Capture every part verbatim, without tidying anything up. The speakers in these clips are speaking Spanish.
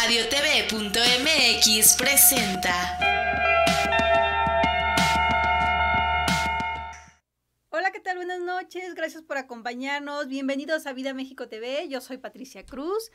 radio t v punto m x presenta. Hola, ¿qué tal? Buenas noches, gracias por acompañarnos. Bienvenidos a Vida México T V. Yo soy Patricia Cruz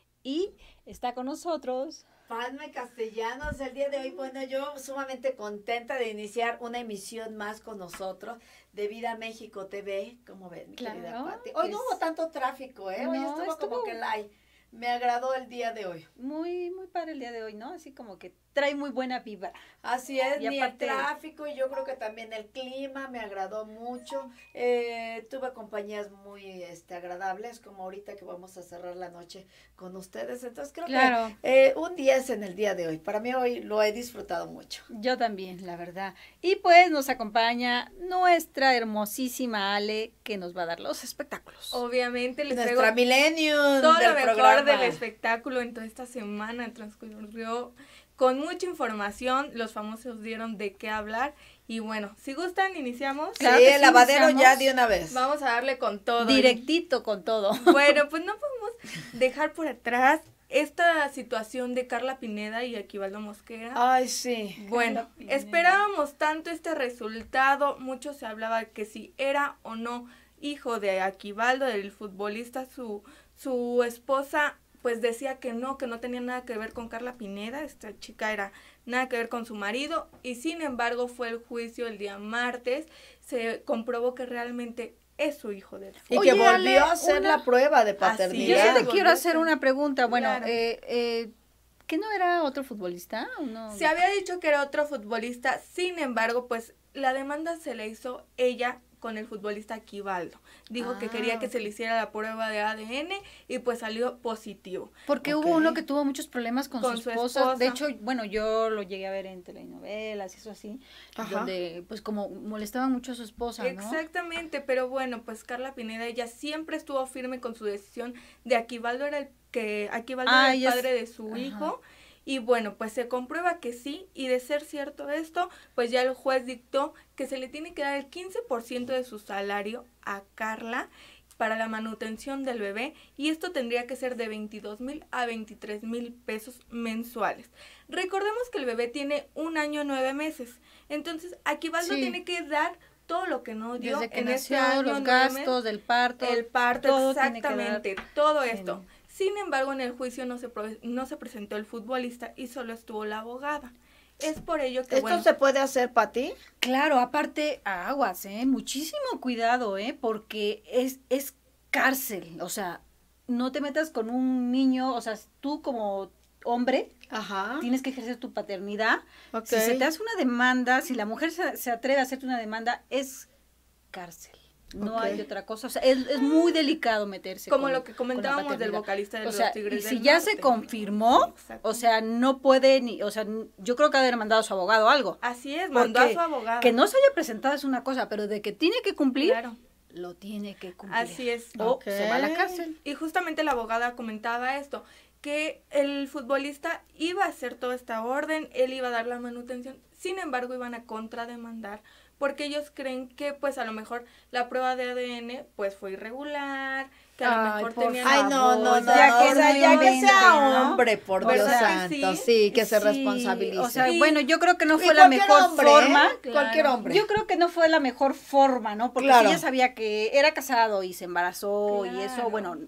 y está con nosotros Padme Castellanos. El día de hoy, bueno, yo sumamente contenta de iniciar una emisión más con nosotros de Vida México T V. ¿Cómo ven, mi Claro, querida Pati? Hoy no es- hubo tanto tráfico, ¿eh? Hoy No, estuvo, estuvo- como que light. Me agradó el día de hoy. muy, muy padre el día de hoy, ¿no? Así como que trae muy buena vibra. Así es, Y ni aparte- el tráfico, y yo creo que también el clima me agradó mucho. Eh, tuve compañías muy este, agradables, como ahorita que vamos a cerrar la noche con ustedes. Entonces creo Claro. que eh, un diez en el día de hoy. Para mí hoy lo he disfrutado mucho. Yo también, la verdad. Y pues nos acompaña nuestra hermosísima Ale, que nos va a dar los espectáculos. Obviamente les traigo Nuestra Millennium todo del lo mejor programa. del espectáculo en toda esta semana. Transcurrió con mucha información, los famosos dieron de qué hablar. Y bueno, si gustan, iniciamos. Claro sí, que el sí, lavadero iniciamos. ya de una vez. Vamos a darle con todo. Directito con todo. Bueno, pues no podemos dejar por atrás esta situación de Carla Pineda y Aquivaldo Mosquera. Ay, sí. Bueno, Carla Pineda. esperábamos tanto este resultado, mucho se hablaba que si era o no hijo de Aquivaldo, del futbolista, su, su esposa pues decía que no, que no tenía nada que ver con Carla Pineda, esta chica era nada que ver con su marido, y sin embargo fue el juicio el día martes, se comprobó que realmente es su hijo del Y Oye, que volvió Ale, a hacer una- la prueba de Así Yo paternidad. sí te volvió quiero a hacer ser- una pregunta. Bueno, Claro. eh, eh, ¿que no era otro futbolista? ¿O no? Se había dicho que era otro futbolista, sin embargo, pues la demanda se le hizo ella con el futbolista Aquivaldo. Dijo que Ah, quería que se ok. le hiciera la prueba de A D N y pues salió positivo. Porque Ok. hubo uno que tuvo muchos problemas con, Con su, su esposa. esposa. De hecho, bueno, yo lo llegué a ver en telenovelas y eso así, Ajá. donde pues como molestaba mucho a su esposa, ¿no? Exactamente, pero bueno, pues Carla Pineda, ella siempre estuvo firme con su decisión de Aquivaldo era el que Aquivaldo Ah, era el ella es- padre de su Ajá. hijo. Y bueno, pues se comprueba que sí, y de ser cierto esto, pues ya el juez dictó que se le tiene que dar el quince por ciento de su salario a Carla para la manutención del bebé, y esto tendría que ser de veintidós mil a veintitrés mil pesos mensuales. Recordemos que el bebé tiene un año nueve meses, entonces Aquivaldo Sí. tiene que dar todo lo que no dio Desde que en nació, este año los nueve gastos meses. del parto. El parto, todo tiene que exactamente, dar todo esto. en- Sin embargo, en el juicio no se, pro- no se presentó el futbolista y solo estuvo la abogada. Es por ello que, ¿Esto bueno, se puede hacer para ti? Claro, aparte, aguas, ¿eh? Muchísimo cuidado, ¿eh? Porque es, es cárcel, o sea, no te metas con un niño, o sea, tú como hombre Ajá. tienes que ejercer tu paternidad. Ok. Si se te hace una demanda, si la mujer se, se atreve a hacerte una demanda, es cárcel. No Ok. hay otra cosa. O sea, es, es muy delicado meterse como con- lo que con la comentábamos del paternidad. vocalista de O los sea, Tigres y del si ya se Norte. confirmó, Exacto. o sea, no puede ni, o sea, n- yo creo que haber mandado a su abogado algo. Así es, mandó a Porque su abogada. que no se haya presentado es una cosa, pero de que tiene que cumplir, Claro, lo tiene que cumplir. así es. O Ok. se va a la cárcel. Y justamente la abogada comentaba esto, que el futbolista iba a hacer toda esta orden, él iba a dar la manutención, sin embargo iban a contrademandar porque ellos creen que pues a lo mejor la prueba de A D N pues fue irregular, que a lo Ay, mejor por tenían... Ay, no, no, no. Ya que o sea, no ya que inventen, sea ¿no? hombre, por ¿Verdad Dios que santo. sí? Sí, que se Sí, responsabilice. O sea, Sí. bueno, yo creo que no Y fue la cualquier mejor hombre, forma. ¿eh? Cualquier Claro. hombre. Yo creo que no fue la mejor forma, ¿no? Porque Claro. si ella sabía que era casado y se embarazó y eso, Claro. bueno,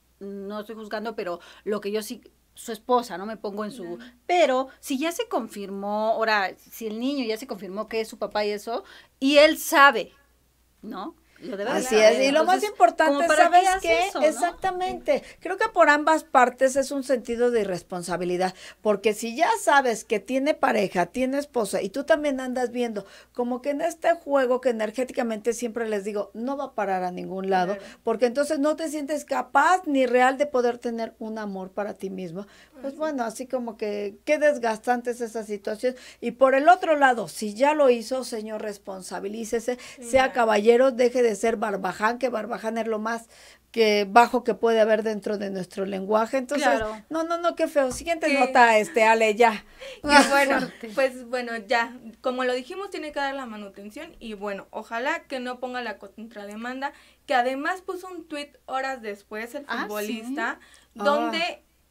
no estoy juzgando, pero lo que yo sí, su esposa, ¿no? Me pongo en su... Pero si ya se confirmó, ahora, si el niño ya se confirmó que es su papá y eso, y él sabe, ¿no? Lo debe de Así saber. es, y lo más Entonces, importante, ¿como para ¿sabes qué hace qué? eso, no? Exactamente. Creo que por ambas partes es un sentido de irresponsabilidad, porque si ya sabes que tiene pareja, tiene esposa, y tú también andas viendo, como que en este juego que energéticamente siempre les digo, no va a parar a ningún lado, Claro. porque entonces no te sientes capaz ni real de poder tener un amor para ti mismo. Pues bueno, así como que qué desgastante es esa situación. Y por el otro lado, si ya lo hizo, señor, responsabilícese, sea Claro. caballero, deje de ser barbaján, que barbaján es lo más que bajo que puede haber dentro de nuestro lenguaje. Entonces, Claro. no, no, no, qué feo. Siguiente Qué- nota, este, Ale, ya. Y bueno, pues bueno, ya, como lo dijimos, tiene que dar la manutención y bueno, ojalá que no ponga la contrademanda, que además puso un tuit horas después el Ah, futbolista, ¿sí? donde Ah.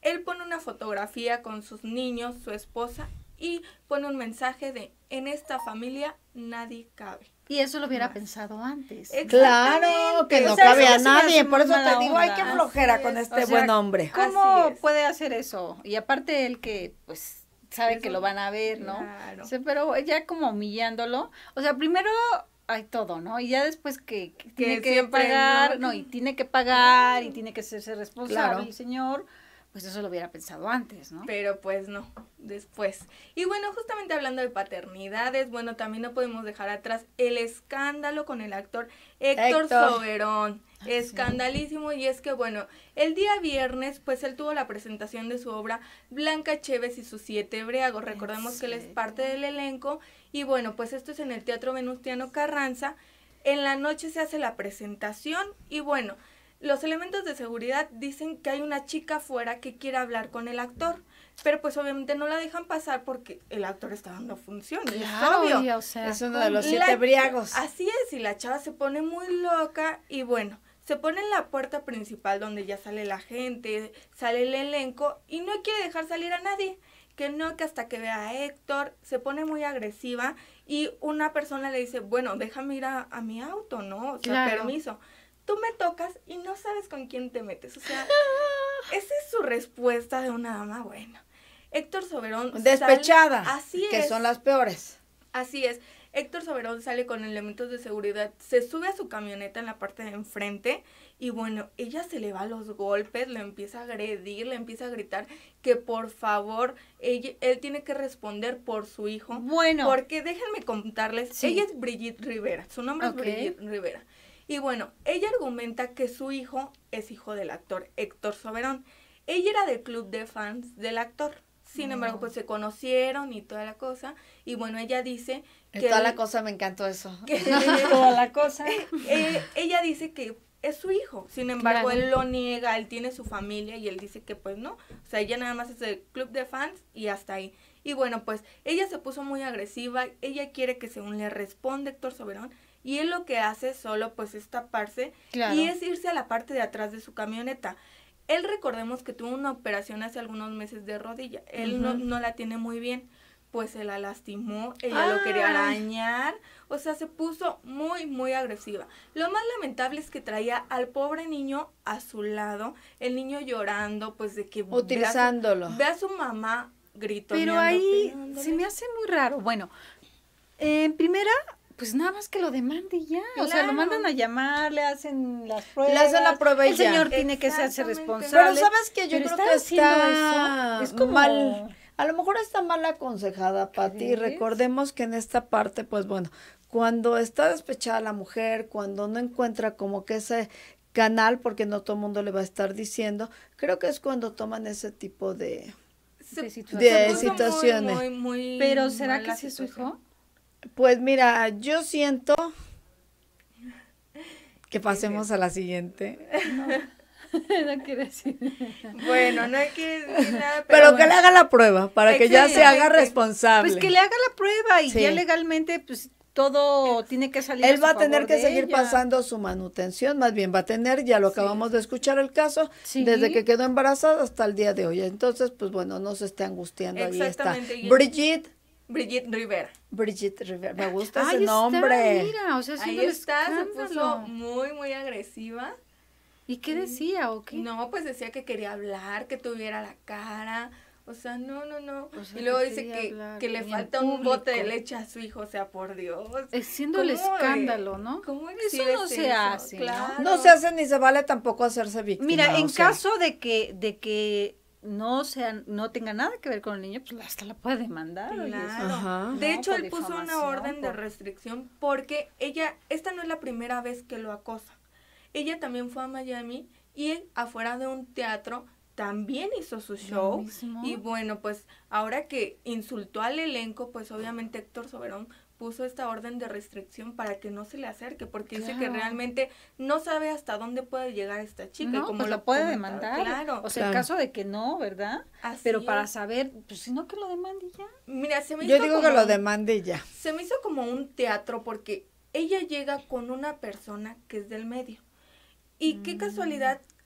él pone una fotografía con sus niños, su esposa, y pone un mensaje de, en esta familia nadie cabe. Y eso lo hubiera Más. pensado antes. Claro, que O no sea, cabe eso a se me hace nadie, muy por eso mala te digo, ay, onda. qué Así flojera es. con este O sea, buen hombre. ¿Cómo Así es. puede hacer eso? Y aparte él que, pues, sabe Eso- que lo van a ver, ¿no? Claro. O sea, pero ya como humillándolo. O sea, primero hay todo, ¿no? Y ya después que, que tiene que siempre pagar, no. no, y tiene que pagar, y Claro. tiene que hacerse responsable Claro. el señor, pues eso lo hubiera pensado antes, ¿no? Pero pues no, después. Y bueno, justamente hablando de paternidades, bueno, también no podemos dejar atrás el escándalo con el actor Héctor, Héctor. Soberón. Ah, sí. Escandalísimo, y es que bueno, el día viernes pues él tuvo la presentación de su obra Blanca Chévez y sus siete briagos. Recordemos que él es serio? parte del elenco y bueno, pues esto es en el Teatro Venustiano Carranza. En la noche se hace la presentación y bueno, los elementos de seguridad dicen que hay una chica afuera que quiere hablar con el actor, pero pues obviamente no la dejan pasar porque el actor está dando función, y es obvio. oye, o sea, Es uno de los La- siete briagos. Así es, y la chava se pone muy loca y bueno, se pone en la puerta principal donde ya sale la gente, sale el elenco y no quiere dejar salir a nadie. Que no, que hasta que vea a Héctor, se pone muy agresiva y una persona le dice, bueno, déjame ir a, a mi auto, ¿no? O sea, Claro. permiso. Tú me tocas y no sabes con quién te metes. O sea, esa es su respuesta de una dama buena. Héctor Soberón sale- Despechada, así que es. son las peores. Así es. Héctor Soberón sale con elementos de seguridad, se sube a su camioneta en la parte de enfrente y bueno, ella se le va a los golpes, le empieza a agredir, le empieza a gritar que por favor, ella, él tiene que responder por su hijo. Bueno. Porque déjenme contarles, Sí. ella es Brigitte Rivera, su nombre Ok. es Brigitte Rivera. Y bueno, ella argumenta que su hijo es hijo del actor Héctor Soberón. Ella era del club de fans del actor. Sin Oh. embargo, pues se conocieron y toda la cosa. Y bueno, ella dice Y que... toda la él- cosa, me encantó eso. que- toda la cosa. eh, ella dice que es su hijo. Sin embargo, Claro. él lo niega, él tiene su familia y él dice que pues no. O sea, ella nada más es del club de fans y hasta ahí. Y bueno, pues ella se puso muy agresiva. Ella quiere que según le responde Héctor Soberón. Y él lo que hace solo pues es taparse Claro. y es irse a la parte de atrás de su camioneta. Él recordemos que tuvo una operación hace algunos meses de rodilla. Él no, Ujú. no la tiene muy bien. Pues se la lastimó, ella lo quería Ay. arañar. O sea, se puso muy, muy agresiva. Lo más lamentable es que traía al pobre niño a su lado. El niño llorando, pues de que... ve a su- Utilizándolo. Ve a su mamá gritoneando. Pero ahí pegándole. se me hace muy raro. Bueno, eh, en primera, pues nada más que lo demande y ya. O sea, lo Claro. mandan a llamar, le hacen las pruebas. Le hacen la prueba y El ya. señor tiene que hacerse Exactamente. responsable. Pero sabes que yo Pero creo estar que haciendo está eso es como- mal. A lo mejor está mal aconsejada, Pati. ¿Crees? Recordemos que en esta parte, pues bueno, cuando está despechada la mujer, cuando no encuentra como que ese canal, porque no todo el mundo le va a estar diciendo, creo que es cuando toman ese tipo de... Se- de se de puso muy, situaciones. muy, muy Pero ¿será mal que la sí es su situación. hijo? Pues mira, yo siento que pasemos a la siguiente. No quiere decir. Bueno, no hay que decir nada, Pero, pero, que le bueno. haga la prueba, para que ya se haga Exactamente. responsable. Pues que le haga la prueba y Sí. ya legalmente, pues todo tiene que salir. Él su va a tener favor que de seguir ella. pasando su manutención, más bien va a tener, ya lo Sí. acabamos de escuchar el caso, Sí. desde que quedó embarazada hasta el día de hoy. Entonces, pues bueno, no se esté angustiando, ahí está. Exactamente, y- Brigitte, Brigitte Rivera. Brigitte Rivera, me gusta Ahí ese está, nombre. mira, o sea, Ahí haciendo el está, se escándalo. puso muy, muy agresiva. ¿Y qué decía o qué? No, pues decía que quería hablar, que tuviera la cara. O sea, no, no, no. O sea, y luego que dice quería que, hablar que le en falta un bote de público. leche a su hijo. O sea, por Dios. Haciendo el ¿Cómo, eh? escándalo, ¿no? ¿Cómo Eso exhibes no se eso? hace, ¿no? Claro. No se hace ni se vale tampoco hacerse víctima. Mira, en o sea, caso de que, de que no sea, no tenga nada que ver con el niño, pues hasta la puede demandar. oye. Claro. Ajá. De No, hecho, por él puso una difamación, orden de por- restricción porque ella, esta no es la primera vez que lo acosa. Ella también fue a Miami y él, afuera de un teatro, también hizo su show. mismo. Y bueno, pues ahora que insultó al elenco, pues obviamente Héctor Soberón puso esta orden de restricción para que no se le acerque, porque dice que Claro. realmente no sabe hasta dónde puede llegar esta chica. y No, como pues lo lo puede comentaba, demandar. Claro. O sea, en Claro. caso de que no, ¿verdad? Así Pero para es. saber, pues si no que lo demande y ya. Mira, se me Yo hizo digo como que lo un- demande y ya. Se me hizo como un teatro porque ella llega con una persona que es del medio. Y qué casualidad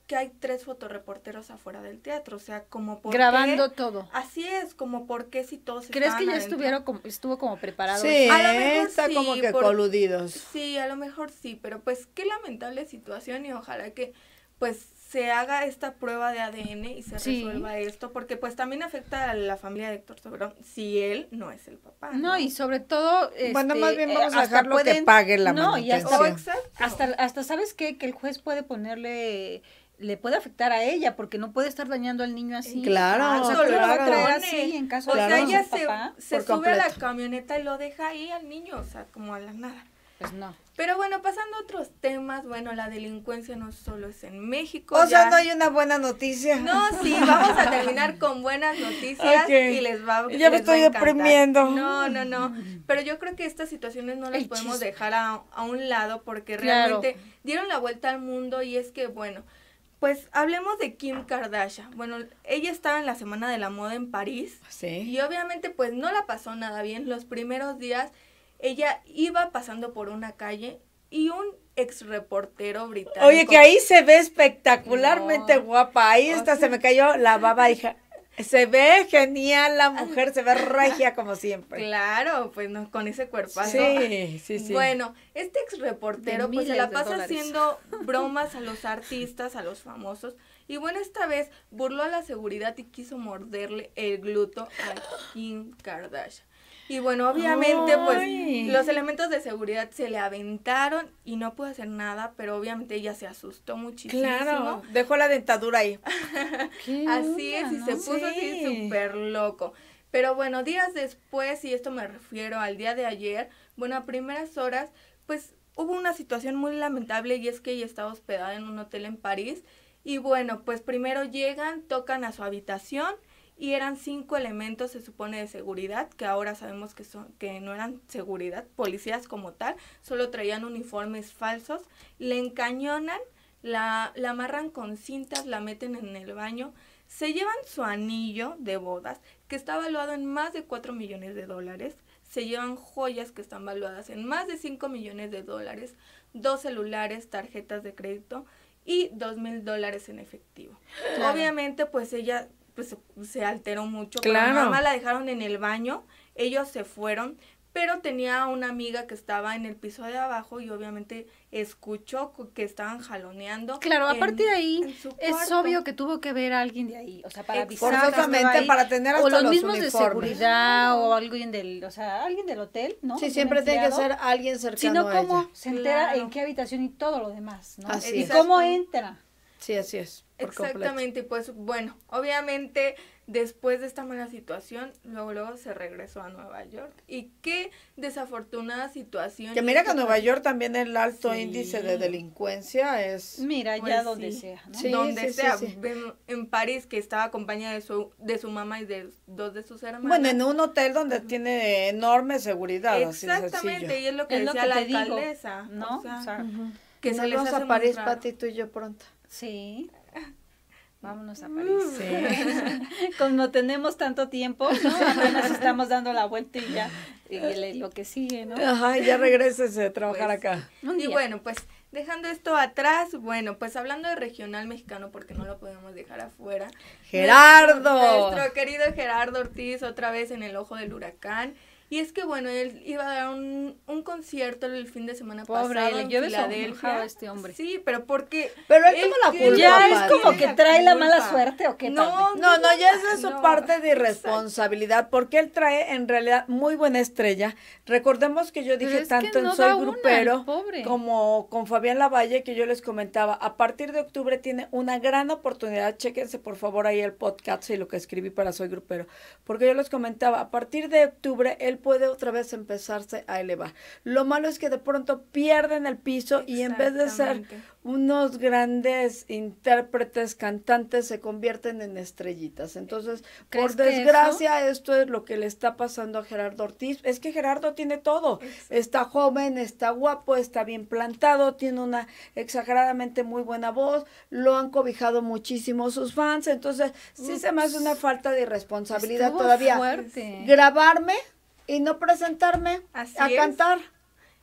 que hay tres fotoreporteros afuera del teatro, o sea, como por grabando qué, todo. Así es, como por qué si todos ¿Crees que ya adentro? estuvieron como, estuvo como preparado? Sí, A lo mejor está sí, como que por- coludidos. Sí, a lo mejor sí, pero pues qué lamentable situación y ojalá que pues se haga esta prueba de A D N y se Sí. resuelva esto, porque pues también afecta a la familia de Héctor Soberón si él no es el papá. No, No, y sobre todo... Bueno, este, más bien vamos eh, a hasta dejarlo que pueden- pague la No, y hasta, O manutención. exacto. hasta, hasta, ¿sabes qué? Que el juez puede ponerle... Le puede afectar a ella, porque no puede estar dañando al niño así. Claro, O sea, Exacto, ¿cómo lo va a traer pone. así en caso O de Claro. sea, que ella sea su papá? se, se por sube a la completo. camioneta y lo deja ahí al niño, o sea, como a la nada. Pues no. Pero bueno, pasando a otros temas, bueno, la delincuencia no solo es en México. O sea, ya- no hay una buena noticia. No, sí, vamos a terminar con buenas noticias Ok. y les va, Ya me les va a estoy encantar. deprimiendo. No, no, no. Pero yo creo que estas situaciones no las El podemos chisme. dejar a, a un lado porque Claro. realmente dieron la vuelta al mundo y es que, bueno, pues hablemos de Kim Kardashian. Bueno, ella estaba en la Semana de la Moda en París Sí. y obviamente pues no la pasó nada bien. Los primeros días ella iba pasando por una calle y un ex reportero británico. Oye, que ahí se ve espectacularmente No. guapa. Ahí O hasta sea- se me cayó la baba, hija. Se ve genial la mujer, se ve regia como siempre. Claro, pues no, con ese cuerpazo. Sí, sí, sí. Bueno, este ex reportero De pues se miles la de pasa dólares. haciendo bromas a los artistas, a los famosos. Y bueno, esta vez burló a la seguridad y quiso morderle el gluto a Kim Kardashian. Y bueno, obviamente Ay. pues los elementos de seguridad se le aventaron y no pudo hacer nada, pero obviamente ella se asustó muchísimo. Claro, dejó la dentadura ahí. ¿Qué Así onda, es, y no? se puso así Sí. súper loco. Pero bueno, días después, y esto me refiero al día de ayer, bueno, a primeras horas, pues hubo una situación muy lamentable y es que ella estaba hospedada en un hotel en París. Y bueno, pues primero llegan, tocan a su habitación y eran cinco elementos, se supone, de seguridad, que ahora sabemos que, son, que no eran seguridad, policías como tal, solo traían uniformes falsos, le encañonan, la, la amarran con cintas, la meten en el baño, se llevan su anillo de bodas, que está valuado en más de cuatro millones de dólares, se llevan joyas que están valuadas en más de cinco millones de dólares, dos celulares, tarjetas de crédito y dos mil dólares en efectivo. Claro. Obviamente, pues ella pues se, se alteró mucho, Claro. pero nada más la dejaron en el baño, ellos se fueron, pero tenía una amiga que estaba en el piso de abajo y obviamente escuchó cu- que estaban jaloneando. Claro, en- aparte de ahí, en su es cuarto. obvio que tuvo que ver a alguien de ahí, o sea, para avisar. Exacto. que estaba Forzosamente ahí, para tener o hasta los, los mismos de uniformes. seguridad o alguien del, o sea, alguien del hotel, ¿no? Sí, Un siempre tiene que empleado. ser alguien Si cercano no, a ¿cómo ella. se entera Claro. en qué habitación y todo lo demás, ¿no? Así y es. cómo Exacto. entra. Sí, así es. Por completo. Exactamente, y pues bueno, obviamente después de esta mala situación, luego luego se regresó a Nueva York. Y qué desafortunada situación. Que y mira es que en Nueva pues, York también el alto Sí. índice de delincuencia es... Mira, Pues ya sí. donde sea, ¿no? Sí, donde sí, sí, sea, sí. ven en París, que estaba acompañada de su, de su mamá y de dos de sus hermanas. Bueno, en un hotel donde tiene enorme seguridad, así de Exactamente, sencillo. y es lo que Es lo decía que la te digo, alcaldesa, ¿no? o sea, O sea, que Nos se les vamos hace a muy París, raro. Pati, tú y yo pronto. sí. Vámonos a París. Sí. Como tenemos tanto tiempo, ¿no? Apenas estamos dando la vuelta y ya, y le- lo que sigue, ¿no? Ajá, ya regreses a trabajar Pues, acá. Un Y día. bueno, pues dejando esto atrás, bueno, pues hablando de regional mexicano, porque no lo podemos dejar afuera. ¡Gerardo! Nuestro, nuestro querido Gerardo Ortiz, otra vez en el ojo del huracán. Y es que, bueno, él iba a dar un, un concierto el fin de semana Pobre, pasado le en llueve Filadelfia. sonrojado a este hombre. Sí, pero porque... Pero él tuvo la que- culpa, Ya Pati. es como que tiene trae la mala culpa. suerte o qué No, tal. No, no, ya esa es su no, parte de exacto. irresponsabilidad, porque él trae en realidad muy buena estrella. Recordemos que yo Pero dije es que tanto no en Soy da una, Grupero el pobre. como con Fabián Lavalle, que yo les comentaba, a partir de octubre tiene una gran oportunidad, chéquense por favor ahí el podcast y lo que escribí para Soy Grupero, porque yo les comentaba, a partir de octubre él puede otra vez empezarse a elevar. Lo malo es que de pronto pierden el piso y en vez de ser Exactamente. unos grandes intérpretes, cantantes, se convierten en estrellitas. Entonces, ¿Crees por que desgracia, esto es lo que le está pasando a Gerardo Ortiz. Es que Gerardo tiene todo. Está joven, está guapo, está bien plantado, tiene una exageradamente muy buena voz, lo han cobijado muchísimo sus fans. Entonces, sí se me hace una falta de irresponsabilidad Estuvo todavía. fuerte. Grabarme y no presentarme Así a es. cantar.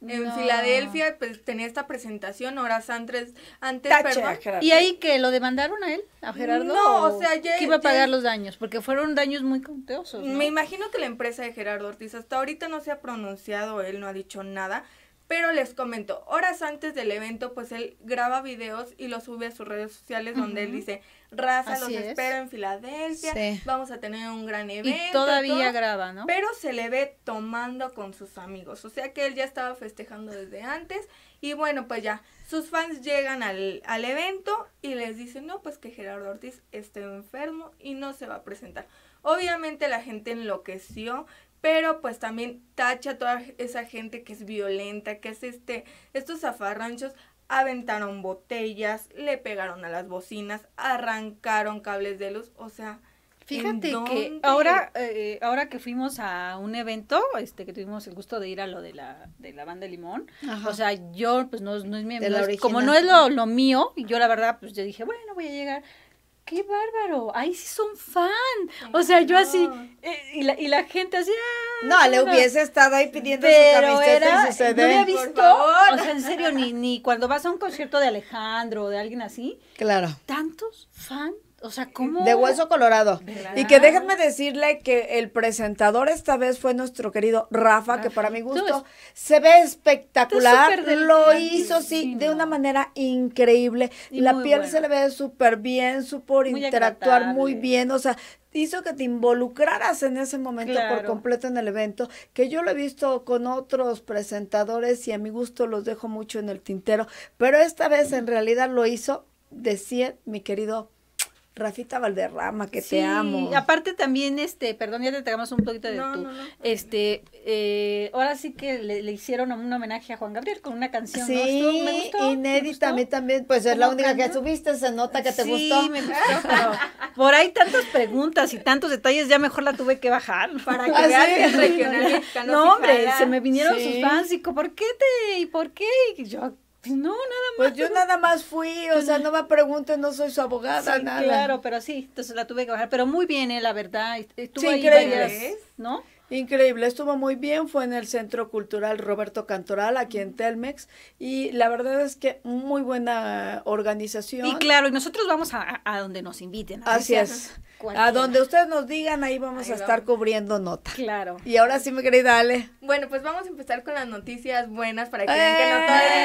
en No. Filadelfia, pues tenía esta presentación horas antes, antes, Tache, perdón. Gerardo. ¿Y ahí que lo demandaron a él, a Gerardo? No, o sea, ya- ¿que iba a ya- pagar los daños? Porque fueron daños muy conteosos, ¿no? Me imagino que la empresa de Gerardo Ortiz hasta ahorita no se ha pronunciado, él no ha dicho nada, pero les comento, horas antes del evento, pues él graba videos y los sube a sus redes sociales donde él dice, raza, Así los es. espero en Filadelfia, Sí. vamos a tener un gran evento. Y todavía todo, graba, ¿no? pero se le ve tomando con sus amigos, o sea que él ya estaba festejando desde antes y bueno, pues ya, sus fans llegan al, al evento y les dicen, no, pues que Gerardo Ortiz está enfermo y no se va a presentar. Obviamente la gente enloqueció, pero pues también tacha a toda esa gente que es violenta, que es este, estos zafarranchos, aventaron botellas, le pegaron a las bocinas, arrancaron cables de luz, o sea, Fíjate ¿en que dónde? ahora, eh, ahora que fuimos a un evento, este, que tuvimos el gusto de ir a lo de la, de la banda Limón, Ajá. o sea, yo, pues no, no es mi, De no la es- como original. no es lo, lo mío, y yo la verdad, pues yo dije, bueno, voy a llegar. ¡Qué bárbaro! ¡Ahí sí son fan! O sea, yo así, eh, y, la, y la gente así, ¡ah! No, le bueno! hubiese estado ahí pidiendo su Pero camiseta era, y su no C D. había Por visto, favor. o sea, en serio, ni, ni cuando vas a un concierto de Alejandro o de alguien así, Claro. tantos fan, o sea, ¿cómo? De hueso colorado. ¿Verdad? Y que déjenme decirle que el presentador esta vez fue nuestro querido Rafa, que para mi Rafito gusto es- se ve Está espectacular. súper Lo delgadísimo. hizo, sí, de una manera increíble. Y La muy piel bueno. se le ve súper bien, supo Muy interactuar agradable. muy bien. O sea, hizo que te involucraras en ese momento por Claro. completo en el evento, que yo lo he visto con otros presentadores y a mi gusto los dejo mucho en el tintero, pero esta vez en realidad lo hizo de cien, mi querido Rafita Valderrama, que Sí, te amo. aparte también, este, perdón, ya te tragamos un poquito de No, tu, no, no. este, eh, ahora sí que le, le hicieron un homenaje a Juan Gabriel con una canción, ¿no? Sí, Estuvo- me gustó, me inédita, a gustó. mí también, pues es la ¿Cómo única que canta? subiste, se nota que te sí, gustó. me gustó, pero por ahí tantas preguntas y tantos detalles, ya mejor la tuve que bajar. Para que ¿Ah, veas sí? que el regional mexicano No, sí hombre, jala. se me vinieron Sí. sus fans y co- ¿por qué te, y por qué? Y yo, pues no, nada más. Pues yo nada más fui, o sea, no me pregunten, no soy su abogada, Sí, nada. claro, pero sí, entonces la tuve que bajar, pero muy bien, eh, la verdad, estuvo Sí, ahí increíble. varias, ¿no? Increíble, estuvo muy bien, fue en el Centro Cultural Roberto Cantoral, aquí en Telmex, y la verdad es que muy buena organización. Y claro, y nosotros vamos a, a donde nos inviten. ¿no? Así sea es. cualquiera. A donde ustedes nos digan, ahí vamos Ahí a estar vamos. cubriendo nota. Claro. Y ahora sí, mi querida Ale. Bueno, pues vamos a empezar con las noticias buenas para que vean que no todo es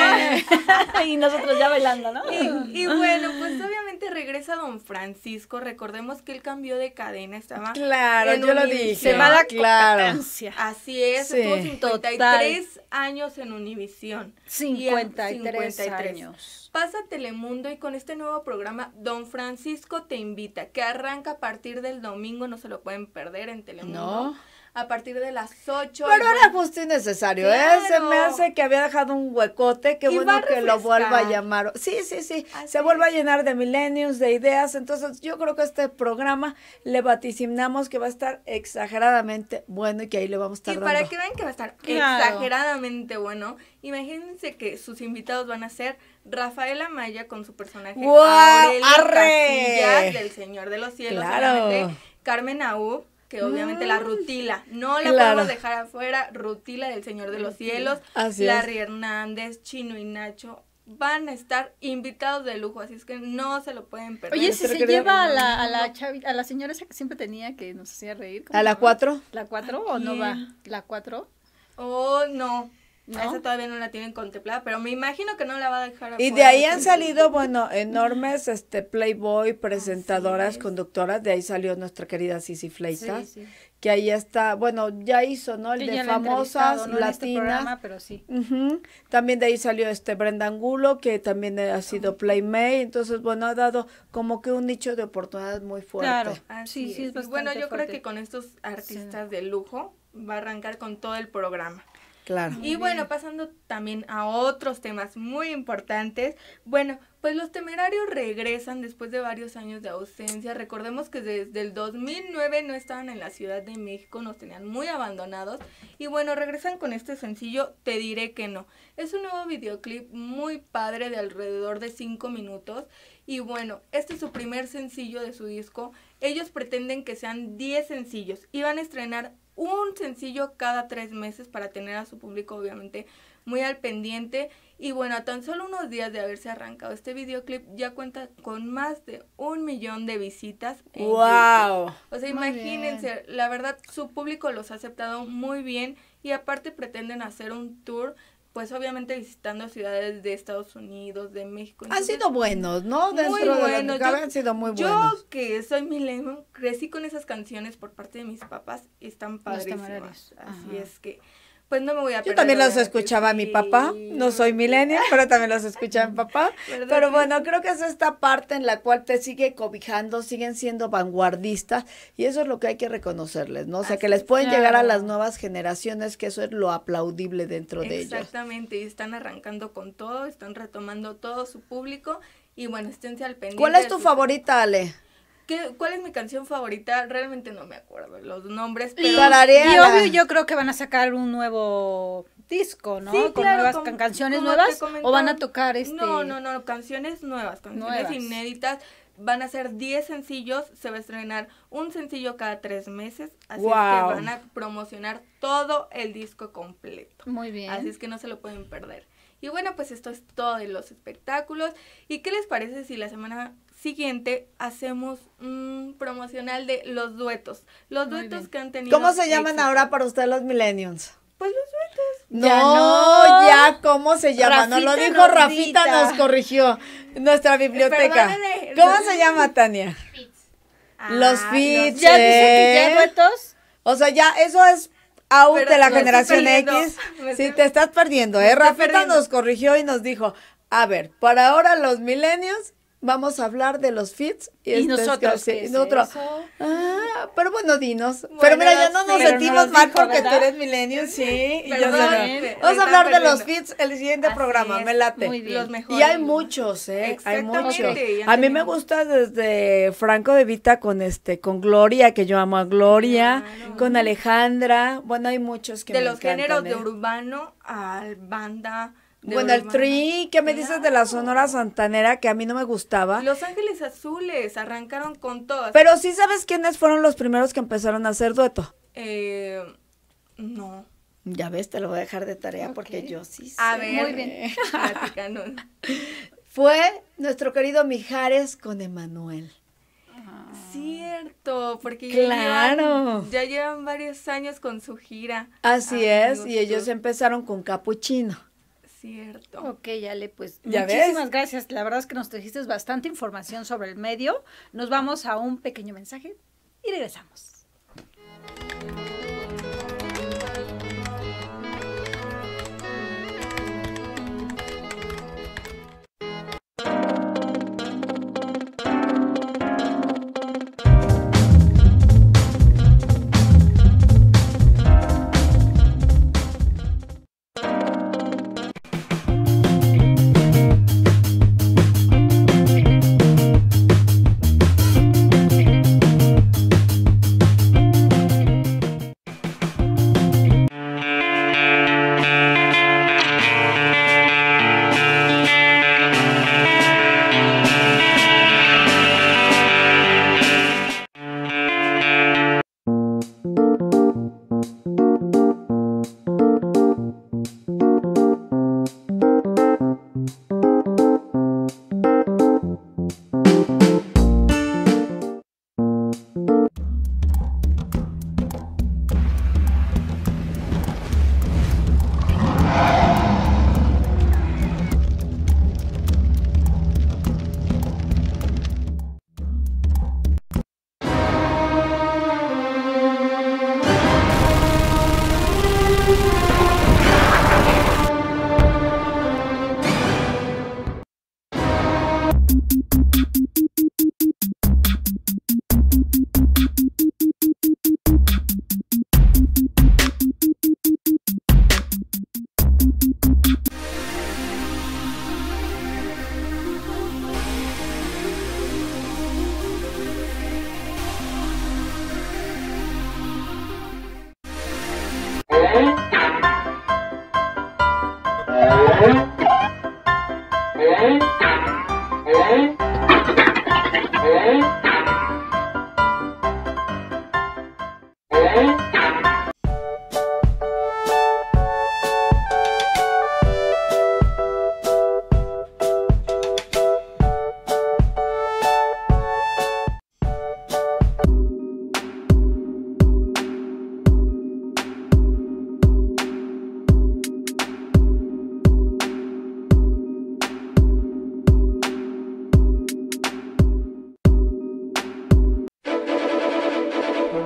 malo. ¡Eh! Y nosotros ya bailando, ¿no? Y, y bueno, pues obviamente regresa Don Francisco. Recordemos que él cambió de cadena, estaba Claro, en yo lo Univisión. dije. Se va la claro. competencia. Así es, Sí. estuvo cincuenta y tres años en Univisión. cincuenta y tres cincuenta y tres. años. Pasa a Telemundo y con este nuevo programa Don Francisco te invita, que arranca a partir del domingo, no se lo pueden perder en Telemundo. No. A partir de las ocho. Pero y era bueno, justo y necesario, Claro. ¿eh? Se me hace que había dejado un huecote, qué Y bueno va a que lo vuelva a refrescar. llamar. Sí, sí, sí, Así se vuelve a es. llenar de milenios, de ideas, entonces yo creo que este programa le vaticinamos que va a estar exageradamente bueno y que ahí le vamos a estar Y dando. para que vean que va a estar Claro. exageradamente bueno, imagínense que sus invitados van a ser Rafael Amaya con su personaje ¡Guau! Aurelio ¡Arre! Casillas del Señor de los Cielos, Claro. obviamente, Carmen Aú, que obviamente Mm. la Rutila, no la Claro. podemos dejar afuera, Rutila del Señor de los Cielos, Así Larry Hernández, Chino y Nacho, van a estar invitados de lujo, así es que no se lo pueden perder. Oye, si Nuestra se querida lleva a la, a la chavi- a la señora esa que siempre tenía que nos hacía reír. ¿cómo ¿A se la llama? cuatro? ¿La cuatro o no quién? va? ¿La cuatro? Oh, no. ¿No? Esa todavía no la tienen contemplada, pero me imagino que no la va a dejar Y afuera de ahí han ese- salido, bueno, enormes este Playboy, presentadoras, conductoras, de ahí salió nuestra querida Sisi Fleitas, Sí, sí. que ahí está, bueno, ya hizo, ¿no? El Yo de ya la he famosas entrevistado, no en este latinas. programa, pero sí. Ujú. También de ahí salió este Brenda Angulo, que también ha sido Playmate, entonces bueno, ha dado como que un nicho de oportunidad muy fuerte. Claro. Así Sí, sí, es. es Y bastante bueno, yo fuerte. creo que con estos artistas de lujo va a arrancar con todo el programa. Claro. Y bueno, pasando también a otros temas muy importantes. Bueno, pues los Temerarios regresan después de varios años de ausencia. Recordemos que desde el dos mil nueve no estaban en la Ciudad de México, nos tenían muy abandonados. Y bueno, regresan con este sencillo Te diré que no. Es un nuevo videoclip muy padre de alrededor de cinco minutos. Y bueno, este es su primer sencillo de su disco. Ellos pretenden que sean diez sencillos y van a estrenar un sencillo cada tres meses para tener a su público obviamente muy al pendiente. Y bueno, a tan solo unos días de haberse arrancado este videoclip, ya cuenta con más de un millón de visitas en ¡Wow! YouTube. O sea, Muy imagínense, bien. la verdad, su público los ha aceptado muy bien y aparte pretenden hacer un tour, pues obviamente visitando ciudades de Estados Unidos, de México. Han Entonces, sido buenos, ¿no? muy Dentro de lo buenos. que cabe, Yo- han sido muy Yo buenos. que soy millennial, crecí con esas canciones por parte de mis papás y están padrísimas. Temerarios. Así Ajá. es que, pues no me voy a Yo perder, también los obviamente, escuchaba a mi sí. papá, no soy millennial, pero también los escuchaba a mi papá. ¿Verdad Pero que bueno, sí? creo que es esta parte en la cual te sigue cobijando, siguen siendo vanguardistas y eso es lo que hay que reconocerles, ¿no? O sea, que Así les es. pueden llegar a Claro. las nuevas generaciones, que eso es lo aplaudible dentro de ellos. Exactamente, y están arrancando con todo, están retomando todo su público y bueno, esténse al pendiente. ¿Cuál es de tu sus- favorita, Ale? ¿Qué- ¿Cuál es mi canción favorita? Realmente no me acuerdo los nombres, Y, pero... Tararea. y obvio yo creo que van a sacar un nuevo disco, ¿no? Sí, Con claro, nuevas como- can- canciones como te nuevas comentaba. o van a tocar este No, no, no, canciones nuevas, canciones Nuevas. inéditas. Van a ser diez sencillos, se va a estrenar un sencillo cada tres meses, así es Guau. que van a promocionar todo el disco completo. Muy bien. Así es que no se lo pueden perder. Y bueno, pues esto es todo de los espectáculos. ¿Y qué les parece si la semana siguiente hacemos un promocional de los duetos? Los Muy duetos bien. que han tenido ¿Cómo se llaman éxito. ahora para ustedes los millennials? Pues los duetos. No, Ya no. ya, ¿cómo se llama? Nos lo Rafita dijo nos Rafita, dita. nos corrigió nuestra biblioteca. Perdóname. ¿Cómo se llama, Tania? Los Ah, feats. Ya dice que ¿eh? ya duetos. O sea, ya eso es out Pero de la me estoy generación perdiendo, X. me Sí, estoy- te estás perdiendo, me ¿eh? estoy Rafita perdiendo. nos corrigió y nos dijo, a ver, para ahora los millennials vamos a hablar de los feats. Y este es nosotros, que- ¿qué sí, es nosotros, eso? ah, pero bueno, dinos. Bueno, pero mira, ya no no nos sé. Pero sentimos no nos mal dijo, porque tú ¿verdad? eres millennial, sí. y yo Perdón, sé- me- me Vamos a están hablar de los perdiendo. feats el siguiente Así programa, es. me late. Muy bien. Los mejores. Y hay muchos, ¿eh? Hay muchos. Exactamente, ya A mí me tenemos. gusta desde Franco De Vita con este, con Gloria, que yo amo a Gloria, Claro. con Alejandra. Bueno, hay muchos que de me los encantan, géneros ¿eh? de urbano al banda. de Bueno, el urbano. Tri, ¿qué me dices de la Claro. Sonora Santanera? Que a mí no me gustaba. Los Ángeles Azules arrancaron con todas. Pero sí sabes quiénes fueron los primeros que empezaron a hacer dueto. Eh, no. Ya ves, te lo voy a dejar de tarea Ok. porque yo sí sé. A ver, Muy bien. platícanos. Fue nuestro querido Mijares con Emanuel. Cierto, porque Claro. ya, llevan, ya llevan varios años con su gira. Así Ay, es, me y ellos gustó. empezaron con Capuchino. Cierto. Ok, Ale, pues ¿Ya muchísimas ves? gracias. La verdad es que nos trajiste bastante información sobre el medio. Nos vamos a un pequeño mensaje y regresamos.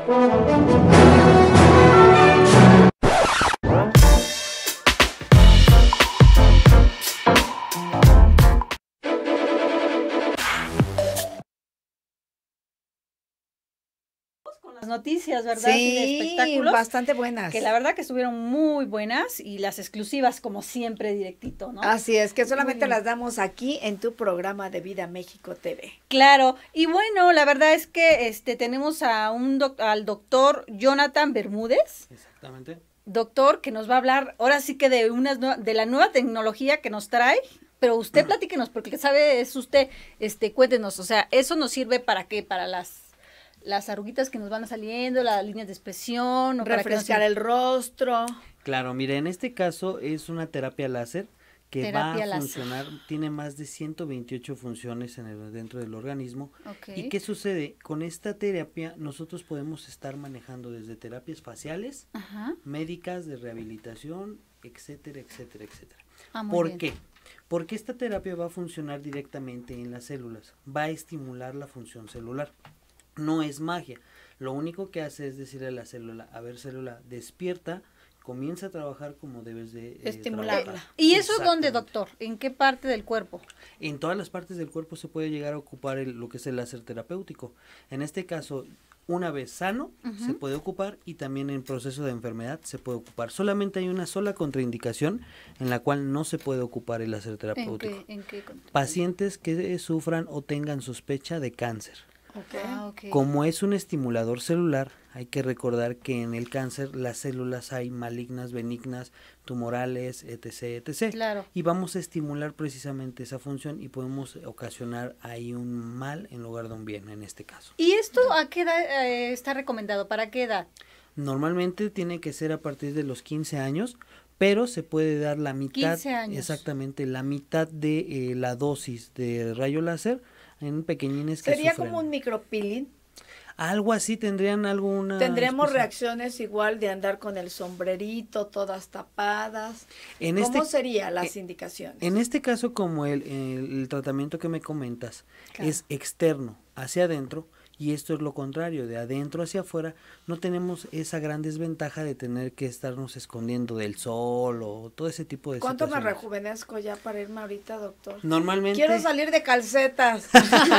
Las noticias, ¿verdad? Sí, de espectáculos. bastante buenas. Que la verdad que estuvieron muy buenas y las exclusivas como siempre directito, ¿no? Así es, que solamente Muy las damos aquí en tu programa de Vida México T V. Claro, y bueno, la verdad es que este tenemos a un doc- al doctor Jonathan Bermúdez, Exactamente. doctor que nos va a hablar ahora sí que de unas nue- de la nueva tecnología que nos trae, pero usted platíquenos porque el que sabe es usted, este cuéntenos, o sea, eso nos sirve para qué, para las las arruguitas que nos van saliendo, las líneas de expresión, o para que nos- Refrescar el rostro. Claro, mire, en este caso es una terapia láser que Terapia va a láser. funcionar, tiene más de ciento veintiocho funciones en el, dentro del organismo. Ok. ¿Y qué sucede? Con esta terapia nosotros podemos estar manejando desde terapias faciales, Ajá. médicas, de rehabilitación, etcétera, etcétera, etcétera. Ah, muy ¿Por bien. qué? Porque esta terapia va a funcionar directamente en las células, va a estimular la función celular. No es magia, lo único que hace es decirle a la célula, a ver célula, despierta, comienza a trabajar como debes de eh, Estimularla. trabajar. ¿Y eso dónde, Exactamente. doctor? ¿En qué parte del cuerpo? En todas las partes del cuerpo se puede llegar a ocupar el- lo que es el láser terapéutico. En este caso, una vez sano, se puede ocupar y también en proceso de enfermedad se puede ocupar. Solamente hay una sola contraindicación en la cual no se puede ocupar el láser ¿En terapéutico. qué, en qué? Pacientes que sufran o tengan sospecha de cáncer. Ah, ok. Como es un estimulador celular, hay que recordar que en el cáncer las células hay malignas, benignas, tumorales, etc, etcétera. Claro. Y vamos a estimular precisamente esa función y podemos ocasionar ahí un mal en lugar de un bien en este caso. ¿Y esto a qué edad eh, está recomendado? ¿Para qué edad? Normalmente tiene que ser a partir de los quince años, pero se puede dar la mitad, quince años. exactamente, la mitad de eh, la dosis de rayo láser en pequeñines que Sería sufren. como un micropilín. Algo así, tendrían alguna... Tendremos especie- reacciones igual de andar con el sombrerito, todas tapadas. En ¿Cómo este, serían las eh, indicaciones? En este caso, como el, el, el tratamiento que me comentas Claro. es externo hacia adentro, y esto es lo contrario, de adentro hacia afuera, no tenemos esa gran desventaja de tener que estarnos escondiendo del sol o todo ese tipo de ¿Cuánto me situaciones. rejuvenezco ya para irme ahorita, doctor? Normalmente, Quiero salir de calcetas.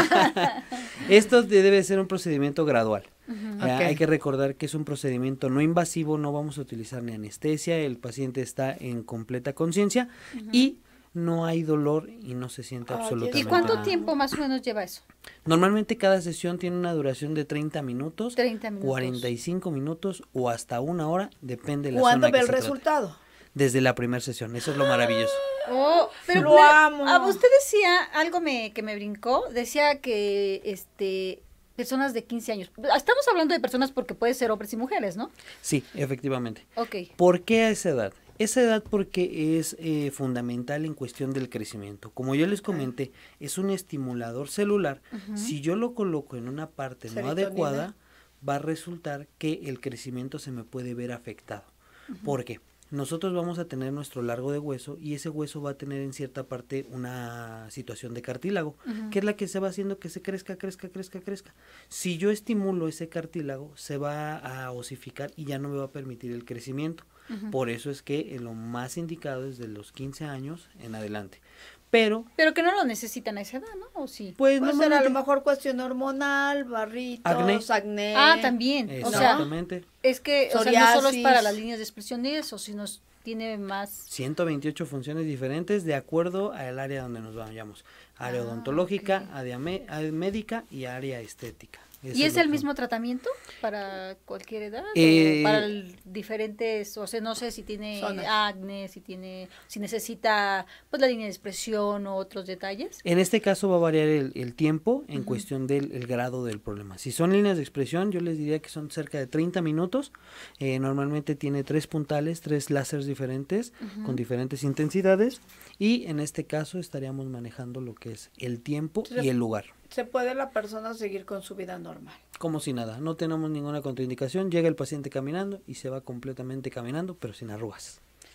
esto de- debe ser un procedimiento gradual. Ujú. Ya, Ok. Hay que recordar que es un procedimiento no invasivo, no vamos a utilizar ni anestesia, el paciente está en completa conciencia y no hay dolor y no se siente Ay, absolutamente ¿Y cuánto nada. tiempo más o menos lleva eso? Normalmente cada sesión tiene una duración de treinta minutos, treinta minutos. cuarenta y cinco minutos o hasta una hora, depende de la ¿Cuándo zona ve que el se trate. resultado? Desde la primera sesión, eso es lo maravilloso. Oh, pero Lo me- amo. ah, usted decía algo me, que me brincó, decía que este personas de quince años. Estamos hablando de personas porque puede ser hombres y mujeres, ¿no? Sí, efectivamente. Ok. ¿Por qué a esa edad? Esa edad porque es eh, fundamental en cuestión del crecimiento. Como yo les comenté, es un estimulador celular. Si yo lo coloco en una parte no Serotonina. adecuada, va a resultar que el crecimiento se me puede ver afectado. ¿Por qué? Nosotros vamos a tener nuestro largo de hueso y ese hueso va a tener en cierta parte una situación de cartílago, que es la que se va haciendo que se crezca, crezca, crezca, crezca. Si yo estimulo ese cartílago, se va a osificar y ya no me va a permitir el crecimiento. Por eso es que eh, lo más indicado es de los quince años en adelante. Pero, Pero que no lo necesitan a esa edad, ¿no? ¿O sí? pues Puede ser a lo normalmente- mejor cuestión hormonal, barritos, Acné. acné. Ah, también. O sea, Exactamente. es que o sea, no solo es Psoriasis. para las líneas de expresión de eso, sino s- tiene más. ciento veintiocho funciones diferentes de acuerdo al área donde nos vayamos. Área Ah, odontológica, ok. área me- área médica y área estética. Eso ¿Y es lo el que- mismo tratamiento para cualquier edad? Eh, ¿O para el- diferentes, o sea, no sé si tiene Zonas. acné, si tiene, si necesita pues la línea de expresión o otros detalles? En este caso va a variar el, el tiempo en cuestión del el grado del problema. Si son líneas de expresión, yo les diría que son cerca de treinta minutos. Eh, normalmente tiene tres puntales, tres láseres diferentes con diferentes intensidades. Y en este caso estaríamos manejando lo que es el tiempo Sí. y el lugar. Se puede la persona seguir con su vida normal. Como si nada, no tenemos ninguna contraindicación. Llega el paciente caminando y se va completamente caminando, pero sin arrugas.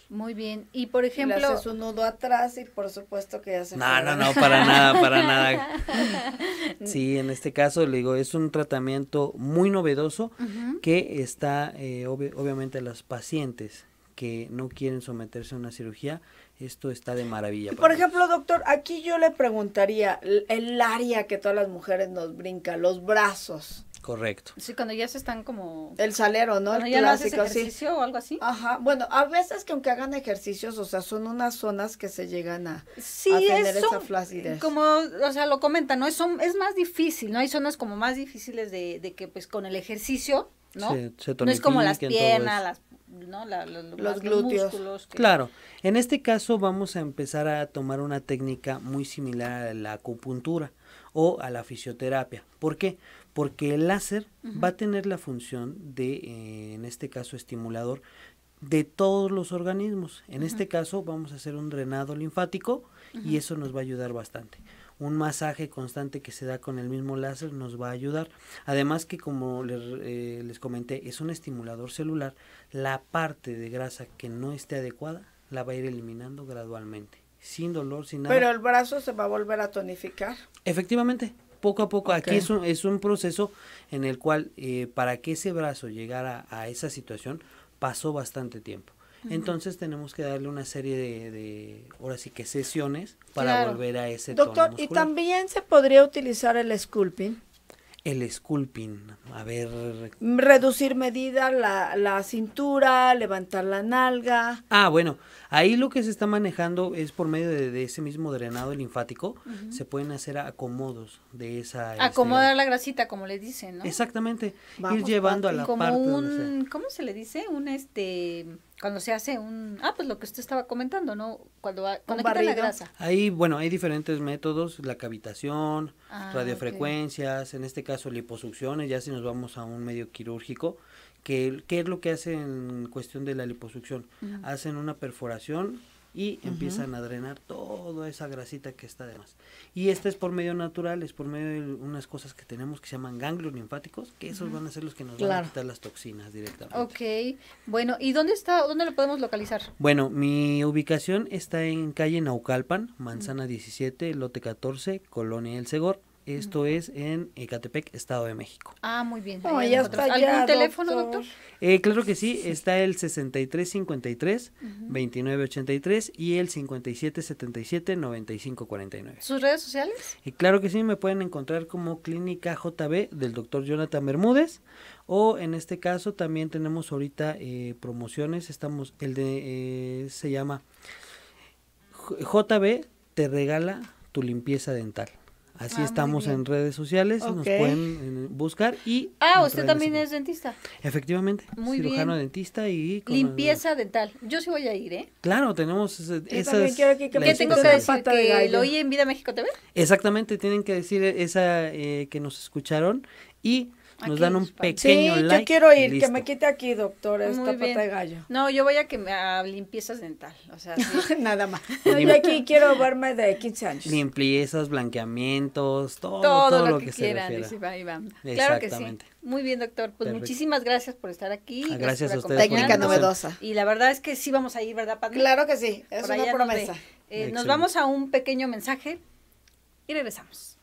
Muy bien. Y por Le ejemplo, haces un nudo atrás y por supuesto que ya se No, fue. no, no, para nada, para nada. Sí, en este caso, le digo, es un tratamiento muy novedoso Ujú. que está, eh, obvi- obviamente, a los pacientes que no quieren someterse a una cirugía, esto está de maravilla. Por para ejemplo, doctor, aquí yo le preguntaría, el, el área que todas las mujeres nos brinca, los brazos, nosotros. Correcto. sí, cuando ya se están como, el salero, ¿no? cuando El ya no haces clásico, sí. ejercicio o algo así. Ajá, bueno, a veces que aunque hagan ejercicios, o sea, son unas zonas que se llegan a, Sí, a tener es esa un- flacidez. como, o sea, lo comentan, ¿no? Es, son- es más difícil, ¿no? Hay zonas como más difíciles de, de que, pues, con el ejercicio, ¿no? Se- se no es como las tonifiquen, todo piernas, eso. las, ¿no? La- la- lo- Los más glúteos. músculos que- Claro, en este caso vamos a empezar a tomar una técnica muy similar a la acupuntura o a la fisioterapia. ¿Por qué? Porque el láser va a tener la función de, eh, en este caso, estimulador de todos los organismos. En este caso vamos a hacer un drenado linfático y eso nos va a ayudar bastante. Un masaje constante que se da con el mismo láser nos va a ayudar. Además que, como les, eh, les comenté, es un estimulador celular. La parte de grasa que no esté adecuada la va a ir eliminando gradualmente, sin dolor, sin nada. Pero el brazo se va a volver a tonificar. Efectivamente, poco a poco. Aquí Ok. es un, es un proceso en el cual, eh, para que ese brazo llegara a esa situación, pasó bastante tiempo. Entonces tenemos que darle una serie de, de ahora sí que sesiones para Claro. volver a ese Doctor, tono y muscular. también se podría utilizar el sculpting, El sculpting, a ver, reducir medida, la, la cintura, levantar la nalga. ah, bueno, ahí lo que se está manejando es por medio de, de ese mismo drenado linfático, se pueden hacer acomodos de esa... este, acomodar la grasita, como le dicen, ¿no? Exactamente, Vamos, ir llevando a Pati. la Como parte donde sea. un, ¿cómo se le dice? Un, este, cuando se hace un, ah, pues lo que usted estaba comentando, ¿no? Cuando, va- cuando quitan la barrido. grasa. Ahí, bueno, hay diferentes métodos, la cavitación, Ah, radiofrecuencias, en este caso liposucciones, ya si nos vamos a un medio quirúrgico, que ¿qué es lo que hacen en cuestión de la liposucción? Hacen una perforación y empiezan a drenar toda esa grasita que está de más. Y este es por medio natural, es por medio de unas cosas que tenemos que se llaman ganglios linfáticos, que esos van a ser los que nos van Claro. a quitar las toxinas directamente. Ok, bueno, ¿y dónde está, dónde lo podemos localizar? Bueno, mi ubicación está en calle Naucalpan, Manzana diecisiete, lote catorce, Colonia El Segor. Esto es en Ecatepec, Estado de México. Ah, muy bien. No, ahí ya encontramos. está ¿Algún ya, teléfono, doctor? doctor? Eh, claro que sí, está el sesenta y tres cincuenta y tres, veintinueve ochenta y tres y el cincuenta y siete setenta y siete noventa y cinco cuarenta y nueve. ¿Sus redes sociales? Y claro que sí, me pueden encontrar como Clínica J B del doctor Jonathan Bermúdez, o en este caso también tenemos ahorita eh, promociones, estamos, el de, eh, se llama J- JB te regala tu limpieza dental. Así Ah, muy estamos bien. en redes sociales, nos Ok. pueden eh, buscar y... Ah, nos usted traen también ese- es dentista. Efectivamente, Muy cirujano bien. dentista y... con- Limpieza dental. Yo sí voy a ir, ¿eh? Claro, tenemos ese- también esas... quiero aquí que la me ¿Qué tengo que Una decir? pata de ¿Que gallo. lo oí en Vida México T V? Exactamente, tienen que decir esa eh, que nos escucharon y nos Aquí dan un nos van. Sí, pequeño like. yo quiero y ir, que listo. me quite aquí, doctor, esta Muy pata bien. de gallo. No, yo voy a que me a limpiezas dental. O sea, sí. Nada más. No, yo aquí quiero verme de quince años. Limpiezas, blanqueamientos, todo, todo, lo, que, que, se quieran. refiera. dice, va, y va. Claro que sí. Exactamente. Muy bien, doctor. Pues Perfecto. muchísimas gracias por estar aquí. Ah, gracias por a ustedes por la Técnica acompañarnos. novedosa. Y la verdad es que sí vamos a ir, ¿verdad, Padre? Claro que sí, es Por una allá nos promesa. ve. Eh, nos Excelente. vamos a un pequeño mensaje y regresamos.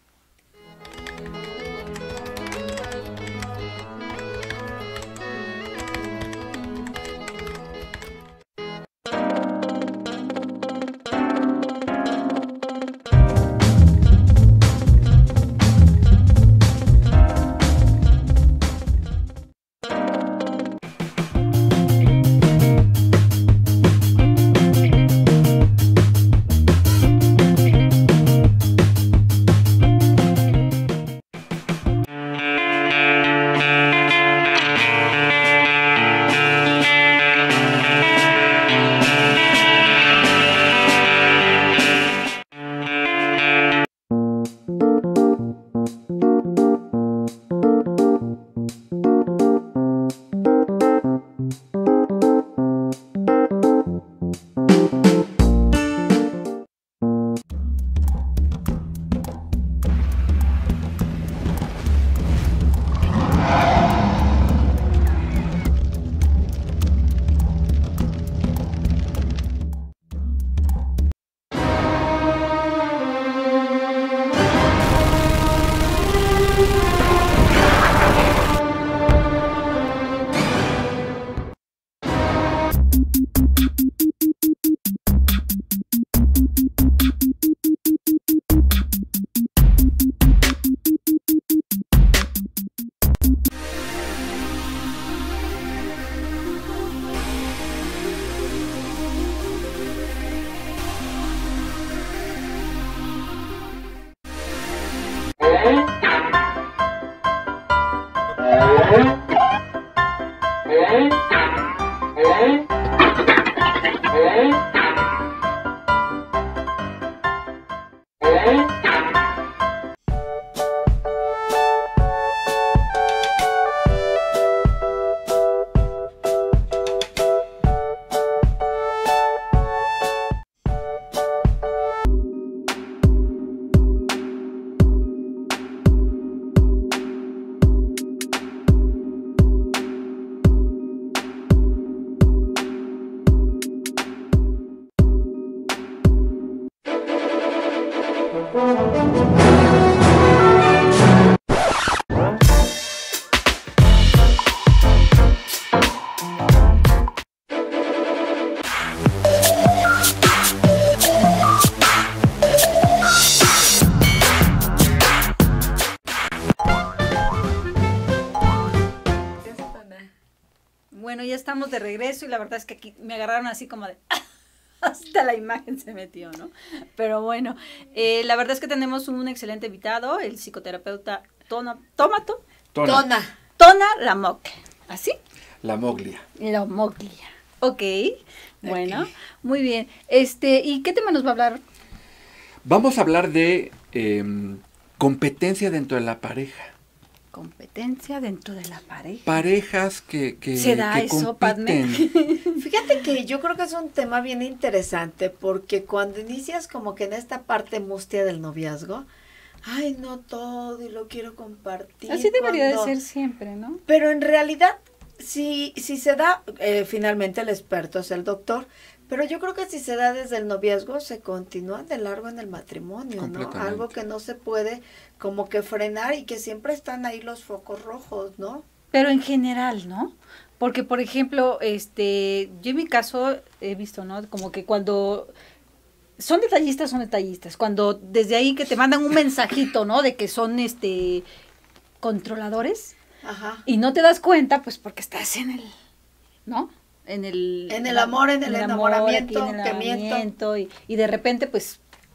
Bueno, ya estamos de regreso y la verdad es que aquí me agarraron así como de... hasta la imagen se metió, ¿no? Pero bueno, eh, la verdad es que tenemos un excelente invitado, el psicoterapeuta Tona, Tómato, Tona. Tona. Tona Lamocle, ¿así? La Moglia. Lamocle, ok, bueno, muy bien. Este, ¿y qué tema nos va a hablar? Vamos a hablar de eh, competencia dentro de la pareja. Competencia dentro de la pareja. Parejas que, que, ¿Se da que eso, Padme? compiten. Fíjate que yo creo que es un tema bien interesante porque cuando inicias como que en esta parte mustia del noviazgo, ay, no todo y lo quiero compartir. Así debería cuando- de ser siempre, ¿no? Pero en realidad, si, si se da, eh, finalmente el experto es el doctor, pero yo creo que si se da desde el noviazgo, se continúa de largo en el matrimonio, ¿no? Completamente. Algo que no se puede como que frenar y que siempre están ahí los focos rojos, ¿no? Pero en general, ¿no? Porque, por ejemplo, este, yo en mi caso he visto, ¿no? Como que cuando son detallistas, son detallistas. Cuando desde ahí que te mandan un mensajito, ¿no? De que son, este, controladores Ajá. y no te das cuenta, pues porque estás en el, ¿no? En el, En el amor, en el enamoramiento, aquí en el que miento. enamoramiento, y, y de repente, pues,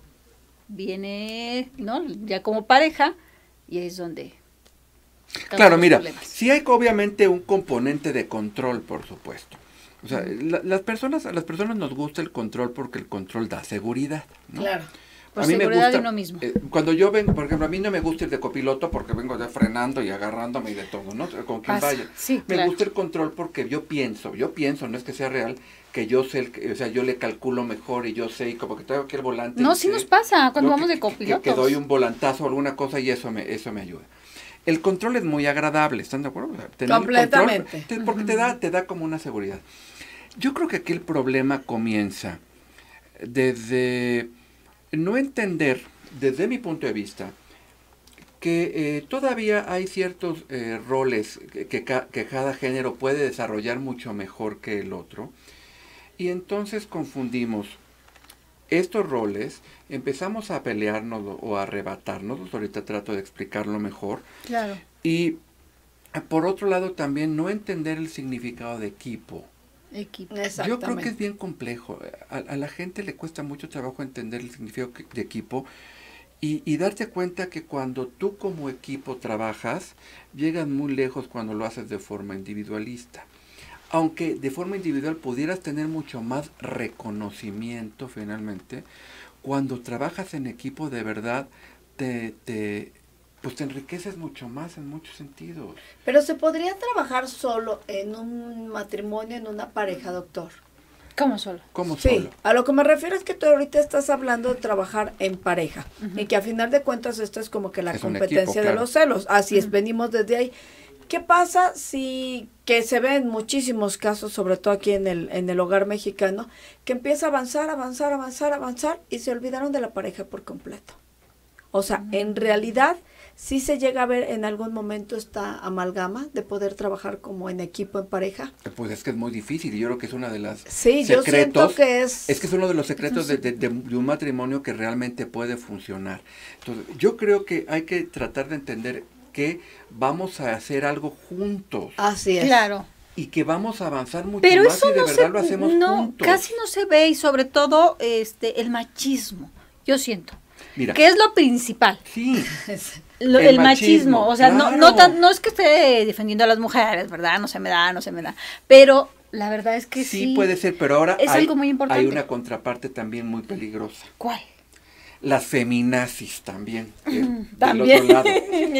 viene, ¿no? Ya como pareja, y ahí es donde... causan Claro, los mira, problemas. sí hay obviamente un componente de control, por supuesto. O sea, la- las personas, a las personas nos gusta el control porque el control da seguridad, ¿no? Claro. Por A mí me seguridad gusta, de uno mismo. eh, cuando yo vengo, por ejemplo, a mí no me gusta ir de copiloto porque vengo de frenando y agarrándome y de todo, ¿no? Con quien Pasa, vaya. sí, Me claro. gusta el control porque yo pienso, yo pienso, no es que sea real, que yo sé, el que- o sea, yo le calculo mejor y yo sé, y como que traigo aquí el volante. No, y sí sé, nos pasa cuando ¿no? vamos que, de que- copilotos. Que, doy un volantazo o alguna cosa y eso me, eso me ayuda. El control es muy agradable, ¿están de acuerdo? O sea, tener el Completamente. control, te- porque te da, te da como una seguridad. Yo creo que aquí el problema comienza desde no entender, desde mi punto de vista, que eh, todavía hay ciertos eh, roles que, que, ca- que cada género puede desarrollar mucho mejor que el otro. Y entonces confundimos estos roles, empezamos a pelearnos o- o a arrebatarnos, ahorita trato de explicarlo mejor, Claro. y eh, por otro lado también no entender el significado de equipo. Equipo. Exactamente. Yo creo que es bien complejo. A, a la gente le cuesta mucho trabajo entender el significado que- de equipo y, y darte cuenta que cuando tú como equipo trabajas, llegas muy lejos cuando lo haces de forma individualista. Aunque de forma individual pudieras tener mucho más reconocimiento finalmente, cuando trabajas en equipo de verdad, te, te, pues te enriqueces mucho más en muchos sentidos. Pero se podría trabajar solo en un matrimonio, en una pareja, doctor. ¿Cómo solo? Como Sí, solo. a lo que me refiero es que tú ahorita estás hablando de trabajar en pareja y que a final de cuentas esto es como que la Es un competencia equipo, de claro. los celos. Así es, venimos desde ahí. ¿Qué pasa si, que se ve en muchísimos casos, sobre todo aquí en el, en el hogar mexicano, que empieza a avanzar, avanzar, avanzar, avanzar y se olvidaron de la pareja por completo? O sea, en realidad sí se llega a ver en algún momento esta amalgama de poder trabajar como en equipo, en pareja. Pues es que es muy difícil y yo creo que es una de las Sí, yo siento que es... Es que es uno de los secretos de, de- de- de un matrimonio que realmente puede funcionar. Entonces, yo creo que hay que tratar de entender que vamos a hacer algo juntos Así es. Claro. y que vamos a avanzar mucho Pero más eso y de no verdad se, lo hacemos no, juntos. casi no se ve y sobre todo este el machismo, yo siento, Mira, que es lo principal, sí, lo- El el, machismo, machismo, o sea, no, no, claro. tan- no es que esté defendiendo a las mujeres, ¿verdad? No se me da, no se me da, pero la verdad es que sí. sí puede ser, pero ahora es hay, algo muy importante. hay una contraparte también muy peligrosa. ¿Cuál? Las feminazis también. eh, del También. otro lado.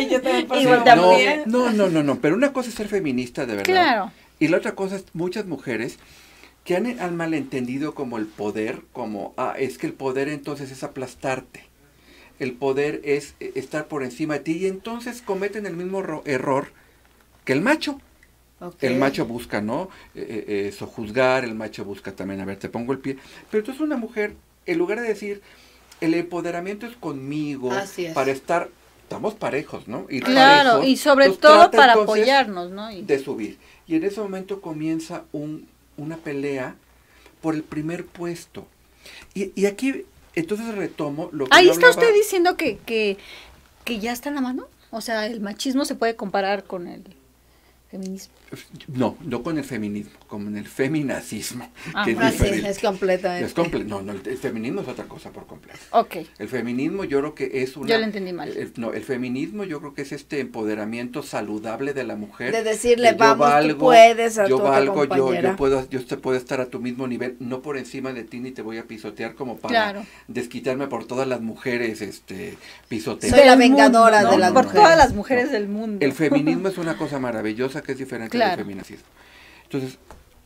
Igual Sí, también. No, no, no, no, pero una cosa es ser feminista de verdad. Claro. Y la otra cosa es muchas mujeres que han, han malentendido como el poder, como, ah, es que el poder entonces es aplastarte. El poder es eh, estar por encima de ti y entonces cometen el mismo ro- error que el macho. Ok. El macho busca, ¿no? Eh, eh, sojuzgar, el macho busca también, a ver, te pongo el pie. Pero entonces una mujer, en lugar de decir, el empoderamiento es conmigo, Así es. para estar, estamos parejos, ¿no? Ir Claro, parejos, y sobre entonces todo trata para entonces apoyarnos, ¿no? Y- de subir. Y en ese momento comienza un, una pelea por el primer puesto. Y, y aquí, entonces retomo lo que Ahí yo está hablaba- usted diciendo que, que, que ya está en la mano. O sea, el machismo se puede comparar con el feminismo. No, no con el feminismo, como en el feminacismo, Ah, que es Ah, sí, diferente. es completamente. Es comple- no, no, el, el feminismo es otra cosa por completo. Ok, El feminismo yo creo que es una... yo lo entendí mal. el- no, el feminismo yo creo que es este empoderamiento saludable de la mujer. De decirle, que yo vamos, tú puedes, a yo tu otra valgo, yo, compañera. yo puedo, yo te puedo estar a tu mismo nivel, no por encima de ti ni te voy a pisotear como para Claro. desquitarme por todas las mujeres, este, pisotear. Soy la Del mundo, vengadora ¿no? de las No, Por no, mujeres. todas las mujeres del mundo. El feminismo es una cosa maravillosa que es diferente Claro. del feminacismo. Entonces,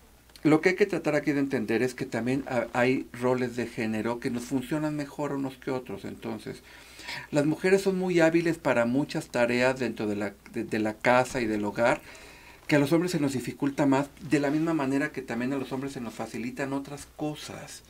lo que hay que tratar aquí de entender es que también ha- hay roles de género que nos funcionan mejor unos que otros. Entonces, las mujeres son muy hábiles para muchas tareas dentro de la, de, de la casa y del hogar, que a los hombres se nos dificulta más, de la misma manera que también a los hombres se nos facilitan otras cosas.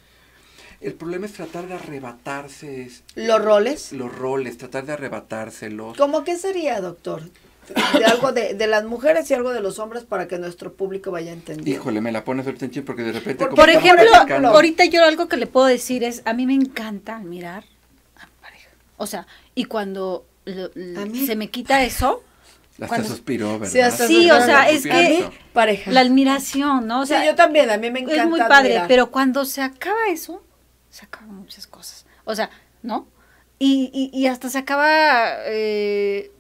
El problema es tratar de arrebatarse es- Los roles. los roles, tratar de arrebatárselos. ¿Cómo qué sería, doctor? De algo de, de las mujeres y algo de los hombres para que nuestro público vaya entendiendo. Híjole, me la pones ahorita en chin porque de repente... Por- como Por estamos ejemplo, platicando- ahorita yo algo que le puedo decir es, a mí me encanta admirar a mi pareja. O sea, y cuando lo- lo- A mí- se me quita eso, Hasta cuando- suspiró, ¿verdad? Sí, hasta Sí, o suspiró. sea, es que- Eso. Pareja. la admiración, ¿no? O sea, sí, yo también, a mí me encanta es muy padre, admirar. pero cuando se acaba eso, se acaban muchas cosas. O sea, ¿no? Y, y, y hasta se acaba, eh,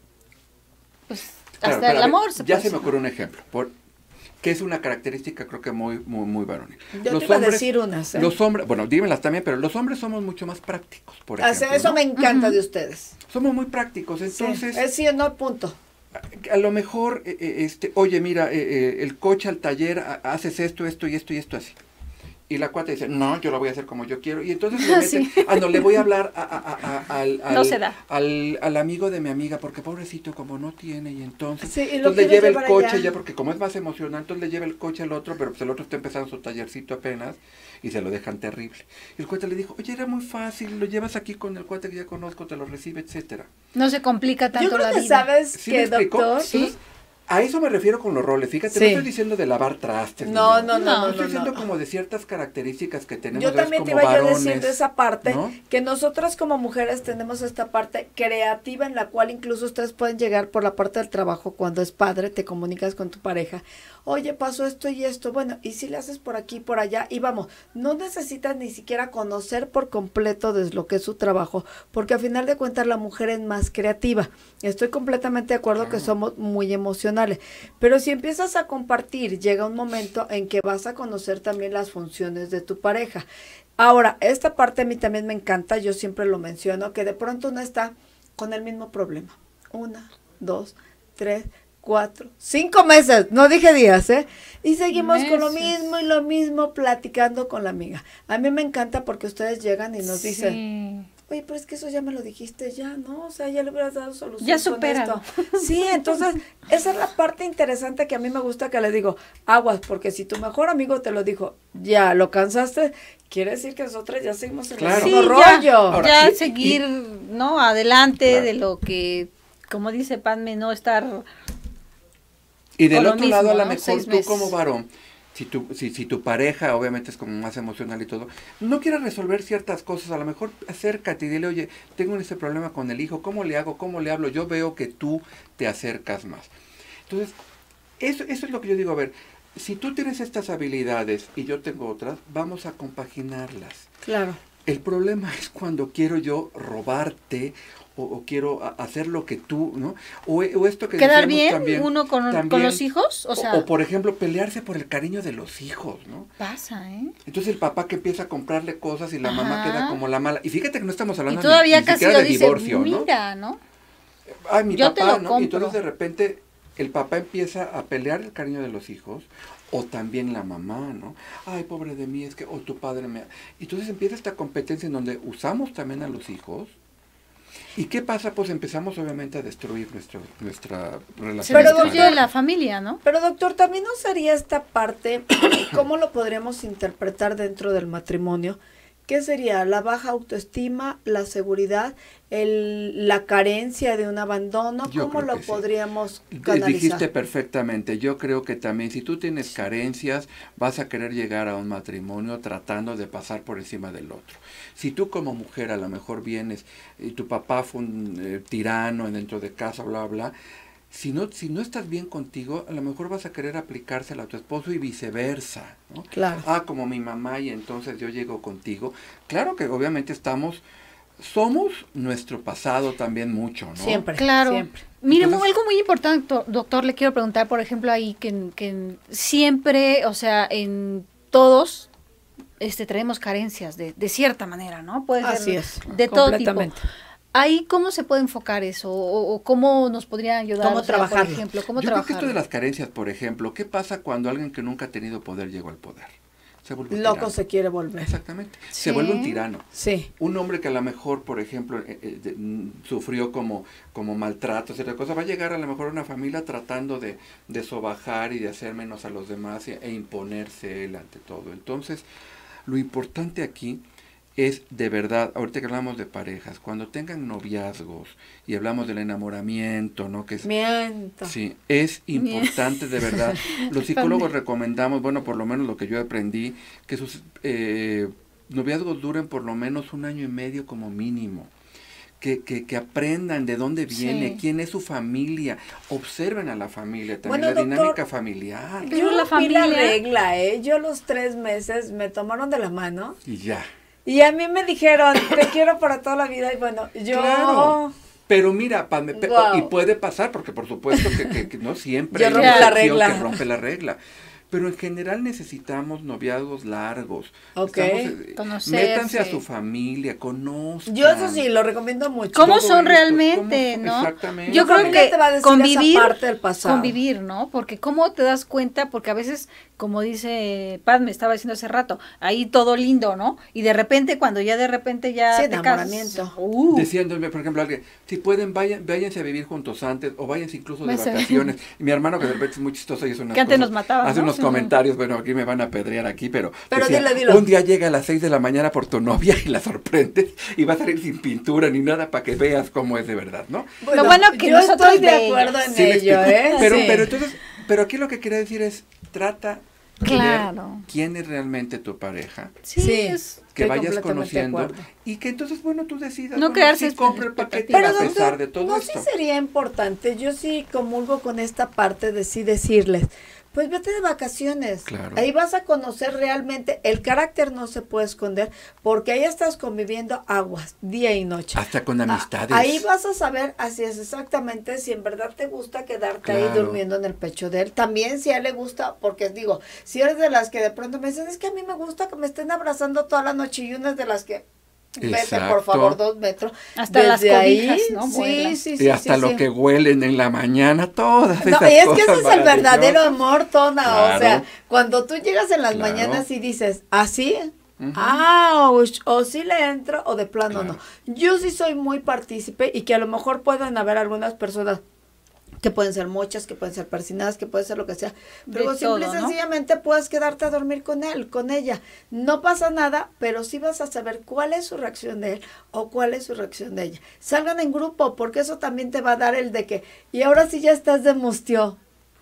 pues, Claro, hasta pero el a ver, amor. Se ya puede se me decir, ocurre un ejemplo, por, que es una característica creo que muy, muy, muy varonil. Yo te iba a decir unas, ¿eh? Los hombres, bueno, dímelas también, pero los hombres somos mucho más prácticos, por Hace- ejemplo. eso ¿no? me encanta de ustedes. Somos muy prácticos, Sí, entonces... es sí o no, punto. A lo mejor, eh, eh, este, oye, mira, eh, eh, el coche al taller, a- haces esto, esto y esto y esto así. Y la cuata dice, no, yo lo voy a hacer como yo quiero. Y entonces le mete, Sí. ah, no, le voy a hablar a- a- a- a- al, al, No se da. Al, al amigo de mi amiga, porque pobrecito, como no tiene, y entonces, Sí, y lo entonces le quiere lleva el llevar coche allá. ya, porque como es más emocional, entonces le lleva el coche al otro, pero pues el otro está empezando su tallercito apenas, y se lo dejan terrible. Y el cuate le dijo, oye, era muy fácil, lo llevas aquí con el cuate que ya conozco, te lo recibe, etcétera. No se complica tanto Yo creo la que vida. sabes ¿Sí me que, explico? doctor. Entonces, a eso me refiero con los roles. Fíjate, Sí. no estoy diciendo de lavar trastes. ni No, nada. no, no, No, no, Estoy no, diciendo no. como de ciertas características que tenemos. Yo ¿ves? también te como iba yo a varones, decir de esa parte, ¿no? que nosotras como mujeres tenemos esta parte creativa en la cual incluso ustedes pueden llegar por la parte del trabajo cuando es padre, te comunicas con tu pareja, oye, pasó esto y esto, bueno, y si le haces por aquí, por allá, y vamos, no necesitas ni siquiera conocer por completo de lo que es su trabajo, porque a final de cuentas la mujer es más creativa. Estoy completamente de acuerdo que somos muy emocionales, pero si empiezas a compartir, llega un momento en que vas a conocer también las funciones de tu pareja. Ahora, esta parte a mí también me encanta, yo siempre lo menciono, que de pronto uno está con el mismo problema. Una, dos, tres, cuatro, cinco meses, no dije días, ¿eh? Y seguimos con lo Meses. mismo y lo mismo platicando con la amiga. A mí me encanta porque ustedes llegan y nos dicen, Sí. oye, pero es que eso ya me lo dijiste ya, ¿no? O sea, ya le hubieras dado solución. Ya con supéralo. esto. Sí, entonces, esa es la parte interesante que a mí me gusta que le digo, aguas, porque si tu mejor amigo te lo dijo, ya lo cansaste, quiere decir que nosotros ya seguimos en Claro. el Sí, mismo ya, rollo. Ahora, ya y- y- seguir, ¿no? Adelante Claro. de lo que, como dice Padme, no estar... Y del Con lo otro lado, mismo, a lo ¿no? mejor Seis tú meses. como varón, si tu, si, si tu pareja obviamente es como más emocional y todo, no quieres resolver ciertas cosas, a lo mejor acércate y dile, oye, tengo ese problema con el hijo, ¿cómo le hago? ¿Cómo le hablo? Yo veo que tú te acercas más. Entonces, eso, eso es lo que yo digo, a ver, si tú tienes estas habilidades y yo tengo otras, vamos a compaginarlas. Claro. El problema es cuando quiero yo robarte o, o quiero a- hacer lo que tú, ¿no? O, o esto que ¿Quedar decíamos bien también, uno con, con también, los hijos? O sea, o, por ejemplo, pelearse por el cariño de los hijos, ¿no? pasa, ¿eh? Entonces el papá que empieza a comprarle cosas y la mamá Ajá. queda como la mala. Y fíjate que no estamos Y hablando todavía ni, ni casi siquiera lo de dice, divorcio, ¿no? mira, ¿no? Ay, mi yo te papá, lo ¿no? Y entonces compro. de repente el papá empieza a pelear el cariño de los hijos, o también la mamá, ¿no? Ay, pobre de mí, es que, o tu padre me... Y entonces empieza esta competencia en donde usamos también a los hijos. ¿Y qué pasa? Pues empezamos obviamente a destruir nuestra, nuestra Se relación. Pero, destruye doctor, la familia, ¿no? Pero doctor, también no sería esta parte, ¿cómo lo podríamos interpretar dentro del matrimonio? ¿Qué sería? ¿La baja autoestima, la seguridad, el, la carencia de un abandono? Yo ¿Cómo creo lo que sí. podríamos Di- canalizar? Dijiste perfectamente, yo creo que también si tú tienes carencias, vas a querer llegar a un matrimonio tratando de pasar por encima del otro. Si tú como mujer a lo mejor vienes y tu papá fue un eh, tirano dentro de casa, bla, bla, si no, si no estás bien contigo, a lo mejor vas a querer aplicársela a tu esposo y viceversa, ¿no? Claro. Ah, como mi mamá y entonces yo llego contigo. Claro que obviamente estamos, somos nuestro pasado también mucho, ¿no? Siempre. Claro. Siempre. Mire, Entonces- algo muy importante, doctor, doctor, le quiero preguntar, por ejemplo, ahí que, en- que en- siempre, o sea, en todos este traemos carencias de, de cierta manera, ¿no? Puede ser Así es. de todo tipo. Completamente. Ahí, ¿cómo se puede enfocar eso? O, o cómo nos podría ayudar? ¿Cómo o sea, trabajarlo? Por ejemplo, ¿cómo Yo creo que trabajar? esto de las carencias, por ejemplo, ¿qué pasa cuando alguien que nunca ha tenido poder llegó al poder? Se vuelve un Loco tirano. se quiere volver. Exactamente. Sí. Se vuelve un tirano. Sí. Un hombre que a lo mejor, por ejemplo, eh, eh, de- mm, sufrió como, como maltratos y otra cosa, va a llegar a lo mejor a una familia tratando de, de sobajar y de hacer menos a los demás e, e imponerse él ante todo. Entonces, lo importante aquí es de verdad, ahorita que hablamos de parejas, cuando tengan noviazgos y hablamos del enamoramiento, ¿no? Que es, Miento. sí, es importante de verdad. Los psicólogos recomendamos, bueno, por lo menos lo que yo aprendí, que sus eh, noviazgos duren por lo menos un año y medio como mínimo. Que, que, que aprendan de dónde viene, Sí. quién es su familia, observen a la familia, también Bueno, la doctor, dinámica familiar. Pero Yo la rompí la familia- regla, ¿eh? Yo los tres meses me tomaron de la mano Y ya. y a mí me dijeron, te quiero para toda la vida. Y bueno, yo... Claro. Pero mira, pa- me- pe- Wow. y puede pasar, porque por supuesto que, que- que no siempre Yo hay rompí una la excepción regla. que rompe la regla. Pero en general necesitamos noviazgos largos. Ok. Estamos, eh, Conocerse. métanse a su familia, conozcan. Yo eso sí, lo recomiendo mucho. ¿Cómo todo son esto, realmente, cómo- no? exactamente. Yo Tu creo familia que te va a decir convivir, esa parte del pasado. convivir, ¿no? Porque cómo te das cuenta, porque a veces, como dice Paz, me estaba diciendo hace rato, ahí todo lindo, ¿no? Y de repente, cuando ya de repente ya Sí, te enamoramiento. casas, uh, Diciéndome, por ejemplo, alguien, si pueden, vayan, váyanse a vivir juntos antes, o váyanse incluso de Váyanse a- vacaciones. Y mi hermano, que de repente es muy chistoso y es unas Que antes cosas, nos mataba, hace ¿no? unos Sí. comentarios, bueno, aquí me van a apedrear aquí, pero, Pero decía, dilo, dilo. un día llega a las seis de la mañana por tu novia y la sorprendes y va a salir sin pintura ni nada para que veas cómo es de verdad, ¿no? Lo bueno que yo nosotros estoy de de acuerdo ellas. en Sí, me ello, explico. ¿eh? Pero, Sí. pero entonces, pero aquí lo que quería decir es, trata de Claro. ver quién es realmente tu pareja, sí, Sí. es- que Estoy vayas completamente de conociendo acuerdo. y que entonces, bueno, tú decidas, No bueno, quedarse sí compra el paquete expectativas. Pero a doctor, pesar de todo no esto. sí sería importante, yo sí comulgo con esta parte de sí decirles, pues vete de vacaciones. Claro. Ahí vas a conocer realmente, el carácter no se puede esconder, porque ahí estás conviviendo aguas, día y noche. Hasta con Ah, amistades. ahí vas a saber, así es exactamente, si en verdad te gusta quedarte ahí Claro. durmiendo en el pecho de él. También si a él le gusta, porque digo, si eres de las que de pronto me dicen, es que a mí me gusta que me estén abrazando toda la noche, y una es de las que, vete por Exacto. favor dos metros. Hasta las Desde ahí, cobijas, ¿no? Sí, Vuelan. sí, Y sí. hasta sí, lo sí. que huelen en la mañana, todas No, esas y es que cosas ese es el verdadero maravillosas. amor, Tona. O Claro. sea, cuando tú llegas en las Claro. mañanas y dices, ¿así? Ujú. Ah, o, o sí le entro o de plano Claro. no. Yo sí soy muy partícipe y que a lo mejor pueden haber algunas personas que pueden ser muchas, que pueden ser persinadas, que puede ser lo que sea. Pero De simple y todo, ¿no? sencillamente puedes quedarte a dormir con él, con ella. No pasa nada, pero sí vas a saber cuál es su reacción de él o cuál es su reacción de ella. Salgan en grupo, porque eso también te va a dar el de que, y ahora sí ya estás de mustió.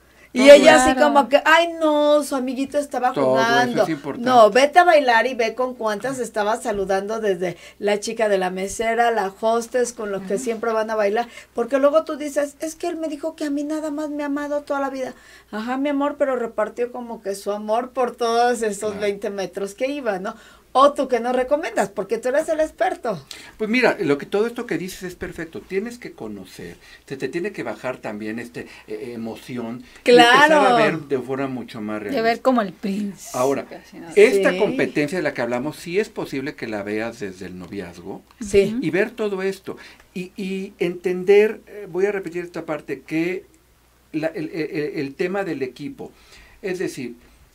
Y Todo ella así Claro. como que, ay no, su amiguito estaba Todo eso jugando. es importante. No, vete a bailar y ve con cuántas estaba saludando desde la chica de la mesera, la hostess, con los que siempre van a bailar. Porque luego tú dices, es que él me dijo que a mí nada más me ha amado toda la vida. Ajá, mi amor, pero repartió como que su amor por todos esos Claro. veinte metros que iba, ¿no? O tú que nos recomiendas, porque tú eres el experto. Pues mira, lo que todo esto que dices es perfecto. Tienes que conocer, se te tiene que bajar también este eh, emoción, Claro. y empezar a ver de forma mucho más de realista. ver como el príncipe. Ahora, casi, ¿no? esta Sí. competencia de la que hablamos, sí es posible que la veas desde el noviazgo Sí. y ver todo esto y, y entender, eh, voy a repetir esta parte, que la- el, el- el tema del equipo, es decir,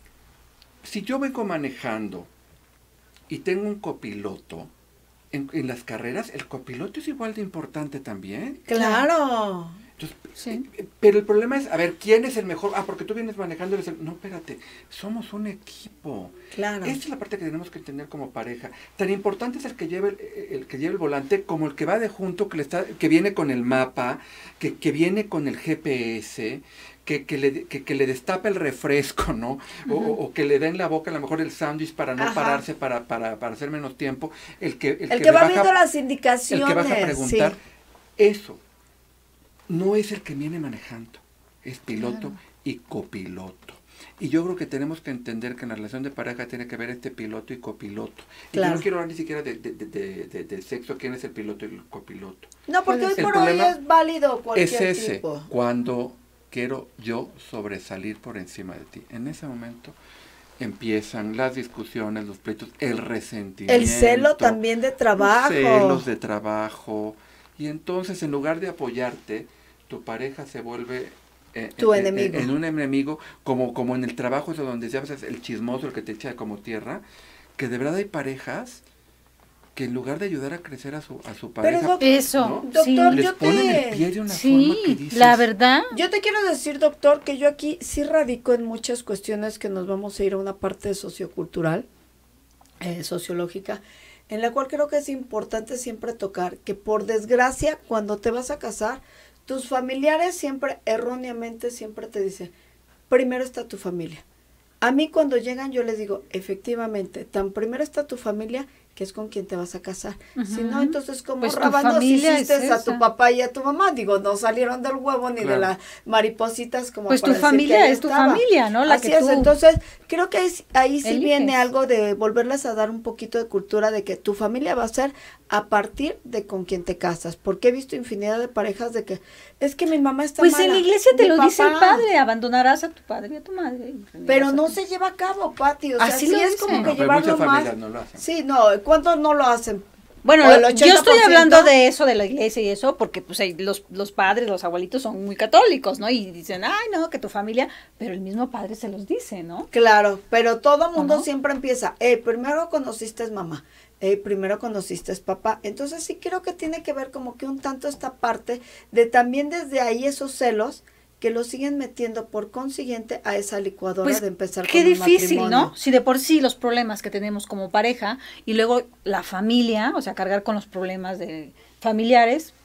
si yo vengo manejando y tengo un copiloto, en, en las carreras el copiloto es igual de importante también. Claro. Entonces, Sí. eh, pero el problema es, a ver, ¿quién es el mejor? Ah, porque tú vienes manejando, eres el... No, espérate, somos un equipo. Claro. Esta es la parte que tenemos que entender como pareja. Tan importante es el que lleva el, el que lleva el volante como el que va de junto, que le está, que viene con el mapa, que, que viene con el G P S, que, que, le, que, que le destapa el refresco, ¿no? O, o- o que le da en la boca a lo mejor el sándwich para no Ajá. pararse, para, para, para hacer menos tiempo. El que, el El que, que le va baja- viendo las el indicaciones. que vas a preguntar, sí. eso. no es el que viene manejando, es piloto Claro. y copiloto. Y yo creo que tenemos que entender que en la relación de pareja tiene que haber este piloto y copiloto. Y Claro. yo no quiero hablar ni siquiera de, de, de, de, de- de sexo, quién es el piloto y el copiloto. No, porque hoy El por hoy problema es válido cualquier Es ese, tipo. cuando quiero yo sobresalir por encima de ti. En ese momento empiezan las discusiones, los pleitos, el resentimiento. El celo también de trabajo. Los celos de trabajo. Y entonces, en lugar de apoyarte, tu pareja se vuelve eh, Tu eh, enemigo. eh, en un enemigo, como, como en el trabajo, es donde ya ves el chismoso, el que te echa como tierra, que de verdad hay parejas que en lugar de ayudar a crecer a su, a su Pero pareja, doc- Eso, ¿no? sí. Doctor, les yo ponen te- el pie de una forma que Sí, dices, la verdad. Yo te quiero decir, doctor, que yo aquí sí radico en muchas cuestiones que nos vamos a ir a una parte sociocultural, eh, sociológica, en la cual creo que es importante siempre tocar que por desgracia cuando te vas a casar, tus familiares siempre, erróneamente, siempre te dicen, primero está tu familia. A mí cuando llegan yo les digo, efectivamente, tan primero está tu familia que es con quien te vas a casar. Si no, Ujú. entonces como Pues tu rábanos familia hiciste es a tu esa. papá y a tu mamá. Digo, no salieron del huevo ni de Claro. las maripositas como Pues para tu decir familia que ahí es tu estaba. familia, ¿no? La Así que es, tú entonces creo que ahí, ahí sí eliges. viene algo de volverles a dar un poquito de cultura de que tu familia va a ser a partir de con quien te casas. Porque he visto infinidad de parejas de que es que mi mamá está Pues mala, en la iglesia te mi lo dice el papá. padre, abandonarás a tu padre y a tu madre. y Pero vendrás no a tu- se lleva a cabo, Pati. O sea, Así sí lo es dice. como No, que pero llevarlo muchas más. familias no lo hacen. Sí, no, ¿cuántos no lo hacen? Bueno, O el yo ochenta por estoy ciento. hablando de eso, de la iglesia y eso, porque pues ahí los, los padres, los abuelitos son muy católicos, ¿no? Y dicen, ay, no, que tu familia, pero el mismo padre se los dice, ¿no? Claro, pero todo mundo ¿No? siempre empieza, eh, primero conociste mamá, eh, primero conociste papá. Entonces sí creo que tiene que ver como que un tanto esta parte de también desde ahí esos celos que lo siguen metiendo por consiguiente a esa licuadora Pues de empezar qué con un difícil, matrimonio. ¿no? Si de por sí los problemas que tenemos como pareja y luego la familia, o sea, cargar con los problemas de familiares,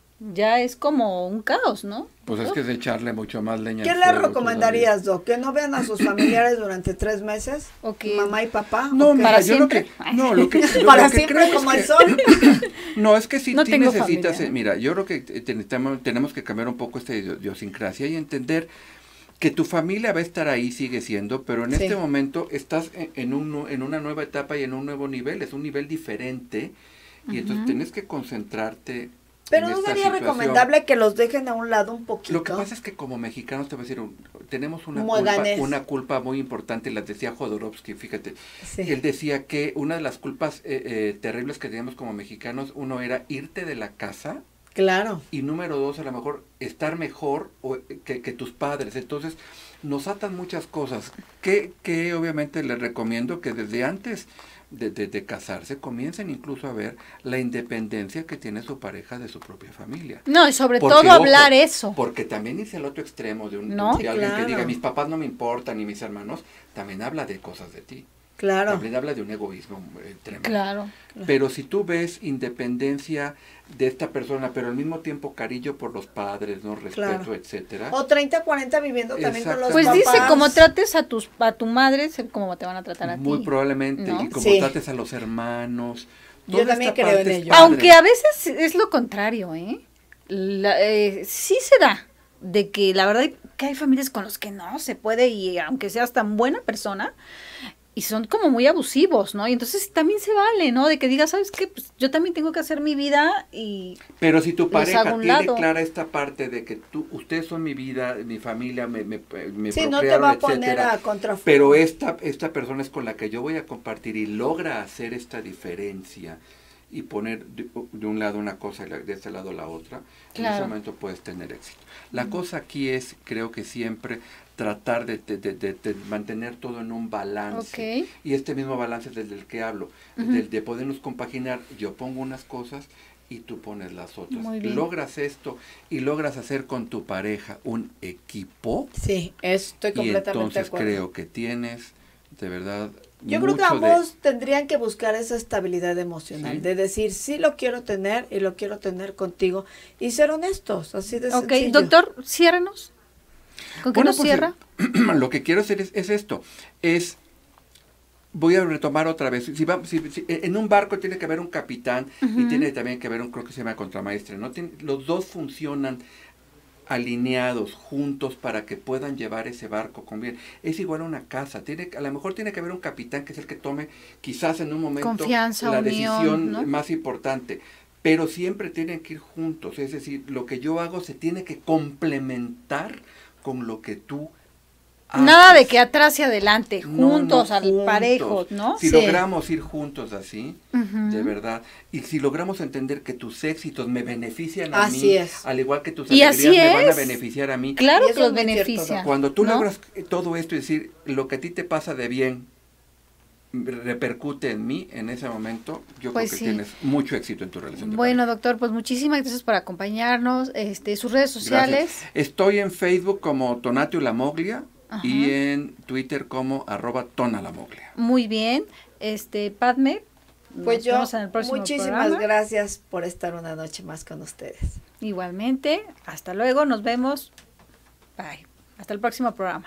ya es como un caos, ¿no? Pues es que es echarle mucho más leña. ¿Qué al le fuego recomendarías, Doc? ¿Que no vean a sus familiares durante tres meses? ¿O que- ¿Mamá y papá? No, ¿O qué? mira, ¿Para yo siempre? lo que, no, lo que, yo Para lo que siempre creo es como el que- sol. No, es que sí, No sí tengo necesitas, familia. eh, mira, yo creo que te- tenemos, tenemos que cambiar un poco esta idio- idiosincrasia y entender que tu familia va a estar ahí, sigue siendo, pero en Sí. este momento estás en, en, un, nu- en una nueva etapa y en un nuevo nivel, es un nivel diferente, y entonces tienes que concentrarte Pero en no esta sería situación. recomendable que los dejen a un lado un poquito. Lo que pasa es que como mexicanos, te voy a decir, un- tenemos una Muy culpa, ganés. una culpa muy importante, la decía Jodorowsky, fíjate, Sí. él decía que una de las culpas eh, eh, terribles que teníamos como mexicanos, uno era irte de la casa, Claro. y número dos, a lo mejor estar mejor o, que, que tus padres. Entonces, nos atan muchas cosas que, que obviamente les recomiendo que desde antes de, de, de casarse comiencen incluso a ver la independencia que tiene su pareja de su propia familia. No, y sobre Porque, todo ojo, hablar eso. Porque también irse al otro extremo de, un, ¿No? de Sí, alguien claro. que diga, mis papás no me importan, ni mis hermanos, también habla de cosas de ti. Claro. También habla de un egoísmo eh, tremendo. Claro. Pero si tú ves independencia de esta persona, pero al mismo tiempo cariño por los padres, no respeto, Claro. etcétera. O treinta, cuarenta viviendo también con los Pues papás. dice, como trates a tus a tu madre, es como te van a tratar a Muy ti. probablemente, ¿no? y como Sí. trates a los hermanos. Yo toda también esta creo parte en es ello. padre. Aunque a veces es lo contrario, ¿eh? La- eh, sí se da, de que la verdad que hay familias con los que no se puede, y aunque seas tan buena persona, y son como muy abusivos, ¿no? Y entonces también se vale, ¿no? De que digas, ¿sabes qué? Pues yo también tengo que hacer mi vida y... Pero si tu los pareja hago a un tiene lado. clara esta parte de que tú, ustedes son mi vida, mi familia, me, me, me Sí, no te procrearon, va a poner etcétera, a contrafuego. pero esta, esta persona es con la que yo voy a compartir y logra hacer esta diferencia y poner de, de un lado una cosa y la- de este lado la otra, en ese Claro. momento puedes tener éxito. La cosa aquí es, creo que siempre tratar de, de, de- de- de mantener todo en un balance. Ok. Y este mismo balance es desde el que hablo, del de podernos compaginar. Yo pongo unas cosas y tú pones las otras. Muy bien. Logras esto y logras hacer con tu pareja un equipo, Sí, estoy y completamente de entonces acuerdo. creo que tienes, de verdad, Yo creo que mucho de- ambos tendrían que buscar esa estabilidad emocional, Sí. de decir, sí lo quiero tener y lo quiero tener contigo, y ser honestos, así de Ok, sencillo. doctor, ciérranos. ¿Con qué Bueno, nos pues, cierra? eh, lo que quiero hacer es, es esto, es, voy a retomar otra vez, si, va- si- si- en un barco tiene que haber un capitán y tiene también que haber un, creo que se llama contramaestre, ¿no? Tiene- los dos funcionan alineados, juntos, para que puedan llevar ese barco con bien. Es igual a una casa. Tiene, a lo mejor tiene que haber un capitán que es el que tome quizás en un momento Confianza, la unión, decisión ¿no? más importante. Pero siempre tienen que ir juntos. Es decir, lo que yo hago se tiene que complementar con lo que tú haces. Nada de que atrás y adelante, No, juntos, no, al juntos. parejos, ¿no? Si Sí. logramos ir juntos así, Ujú. de verdad, y si logramos entender que tus éxitos me benefician a Así mí, es. al igual que tus Y alegrías así me van a es. beneficiar a mí. Claro Y eso que los es muy cierto, beneficia. ¿no? Cuando tú ¿no? logras todo esto y decir, lo que a ti te pasa de bien repercute en mí en ese momento, yo Pues creo que sí. tienes mucho éxito en tu relación de Bueno, pareja. doctor, pues muchísimas gracias por acompañarnos. Este, sus redes sociales. Gracias. Estoy en Facebook como Tonatio Lamoglia Ajá. y en Twitter como arroba Tonalamoglia. Muy bien. Este, Padme. Pues nos yo, vemos en el próximo muchísimas programa. gracias por estar una noche más con ustedes. Igualmente. Hasta luego. Nos vemos. Bye. Hasta el próximo programa.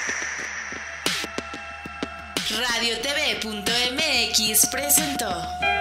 Radio T V punto M X presentó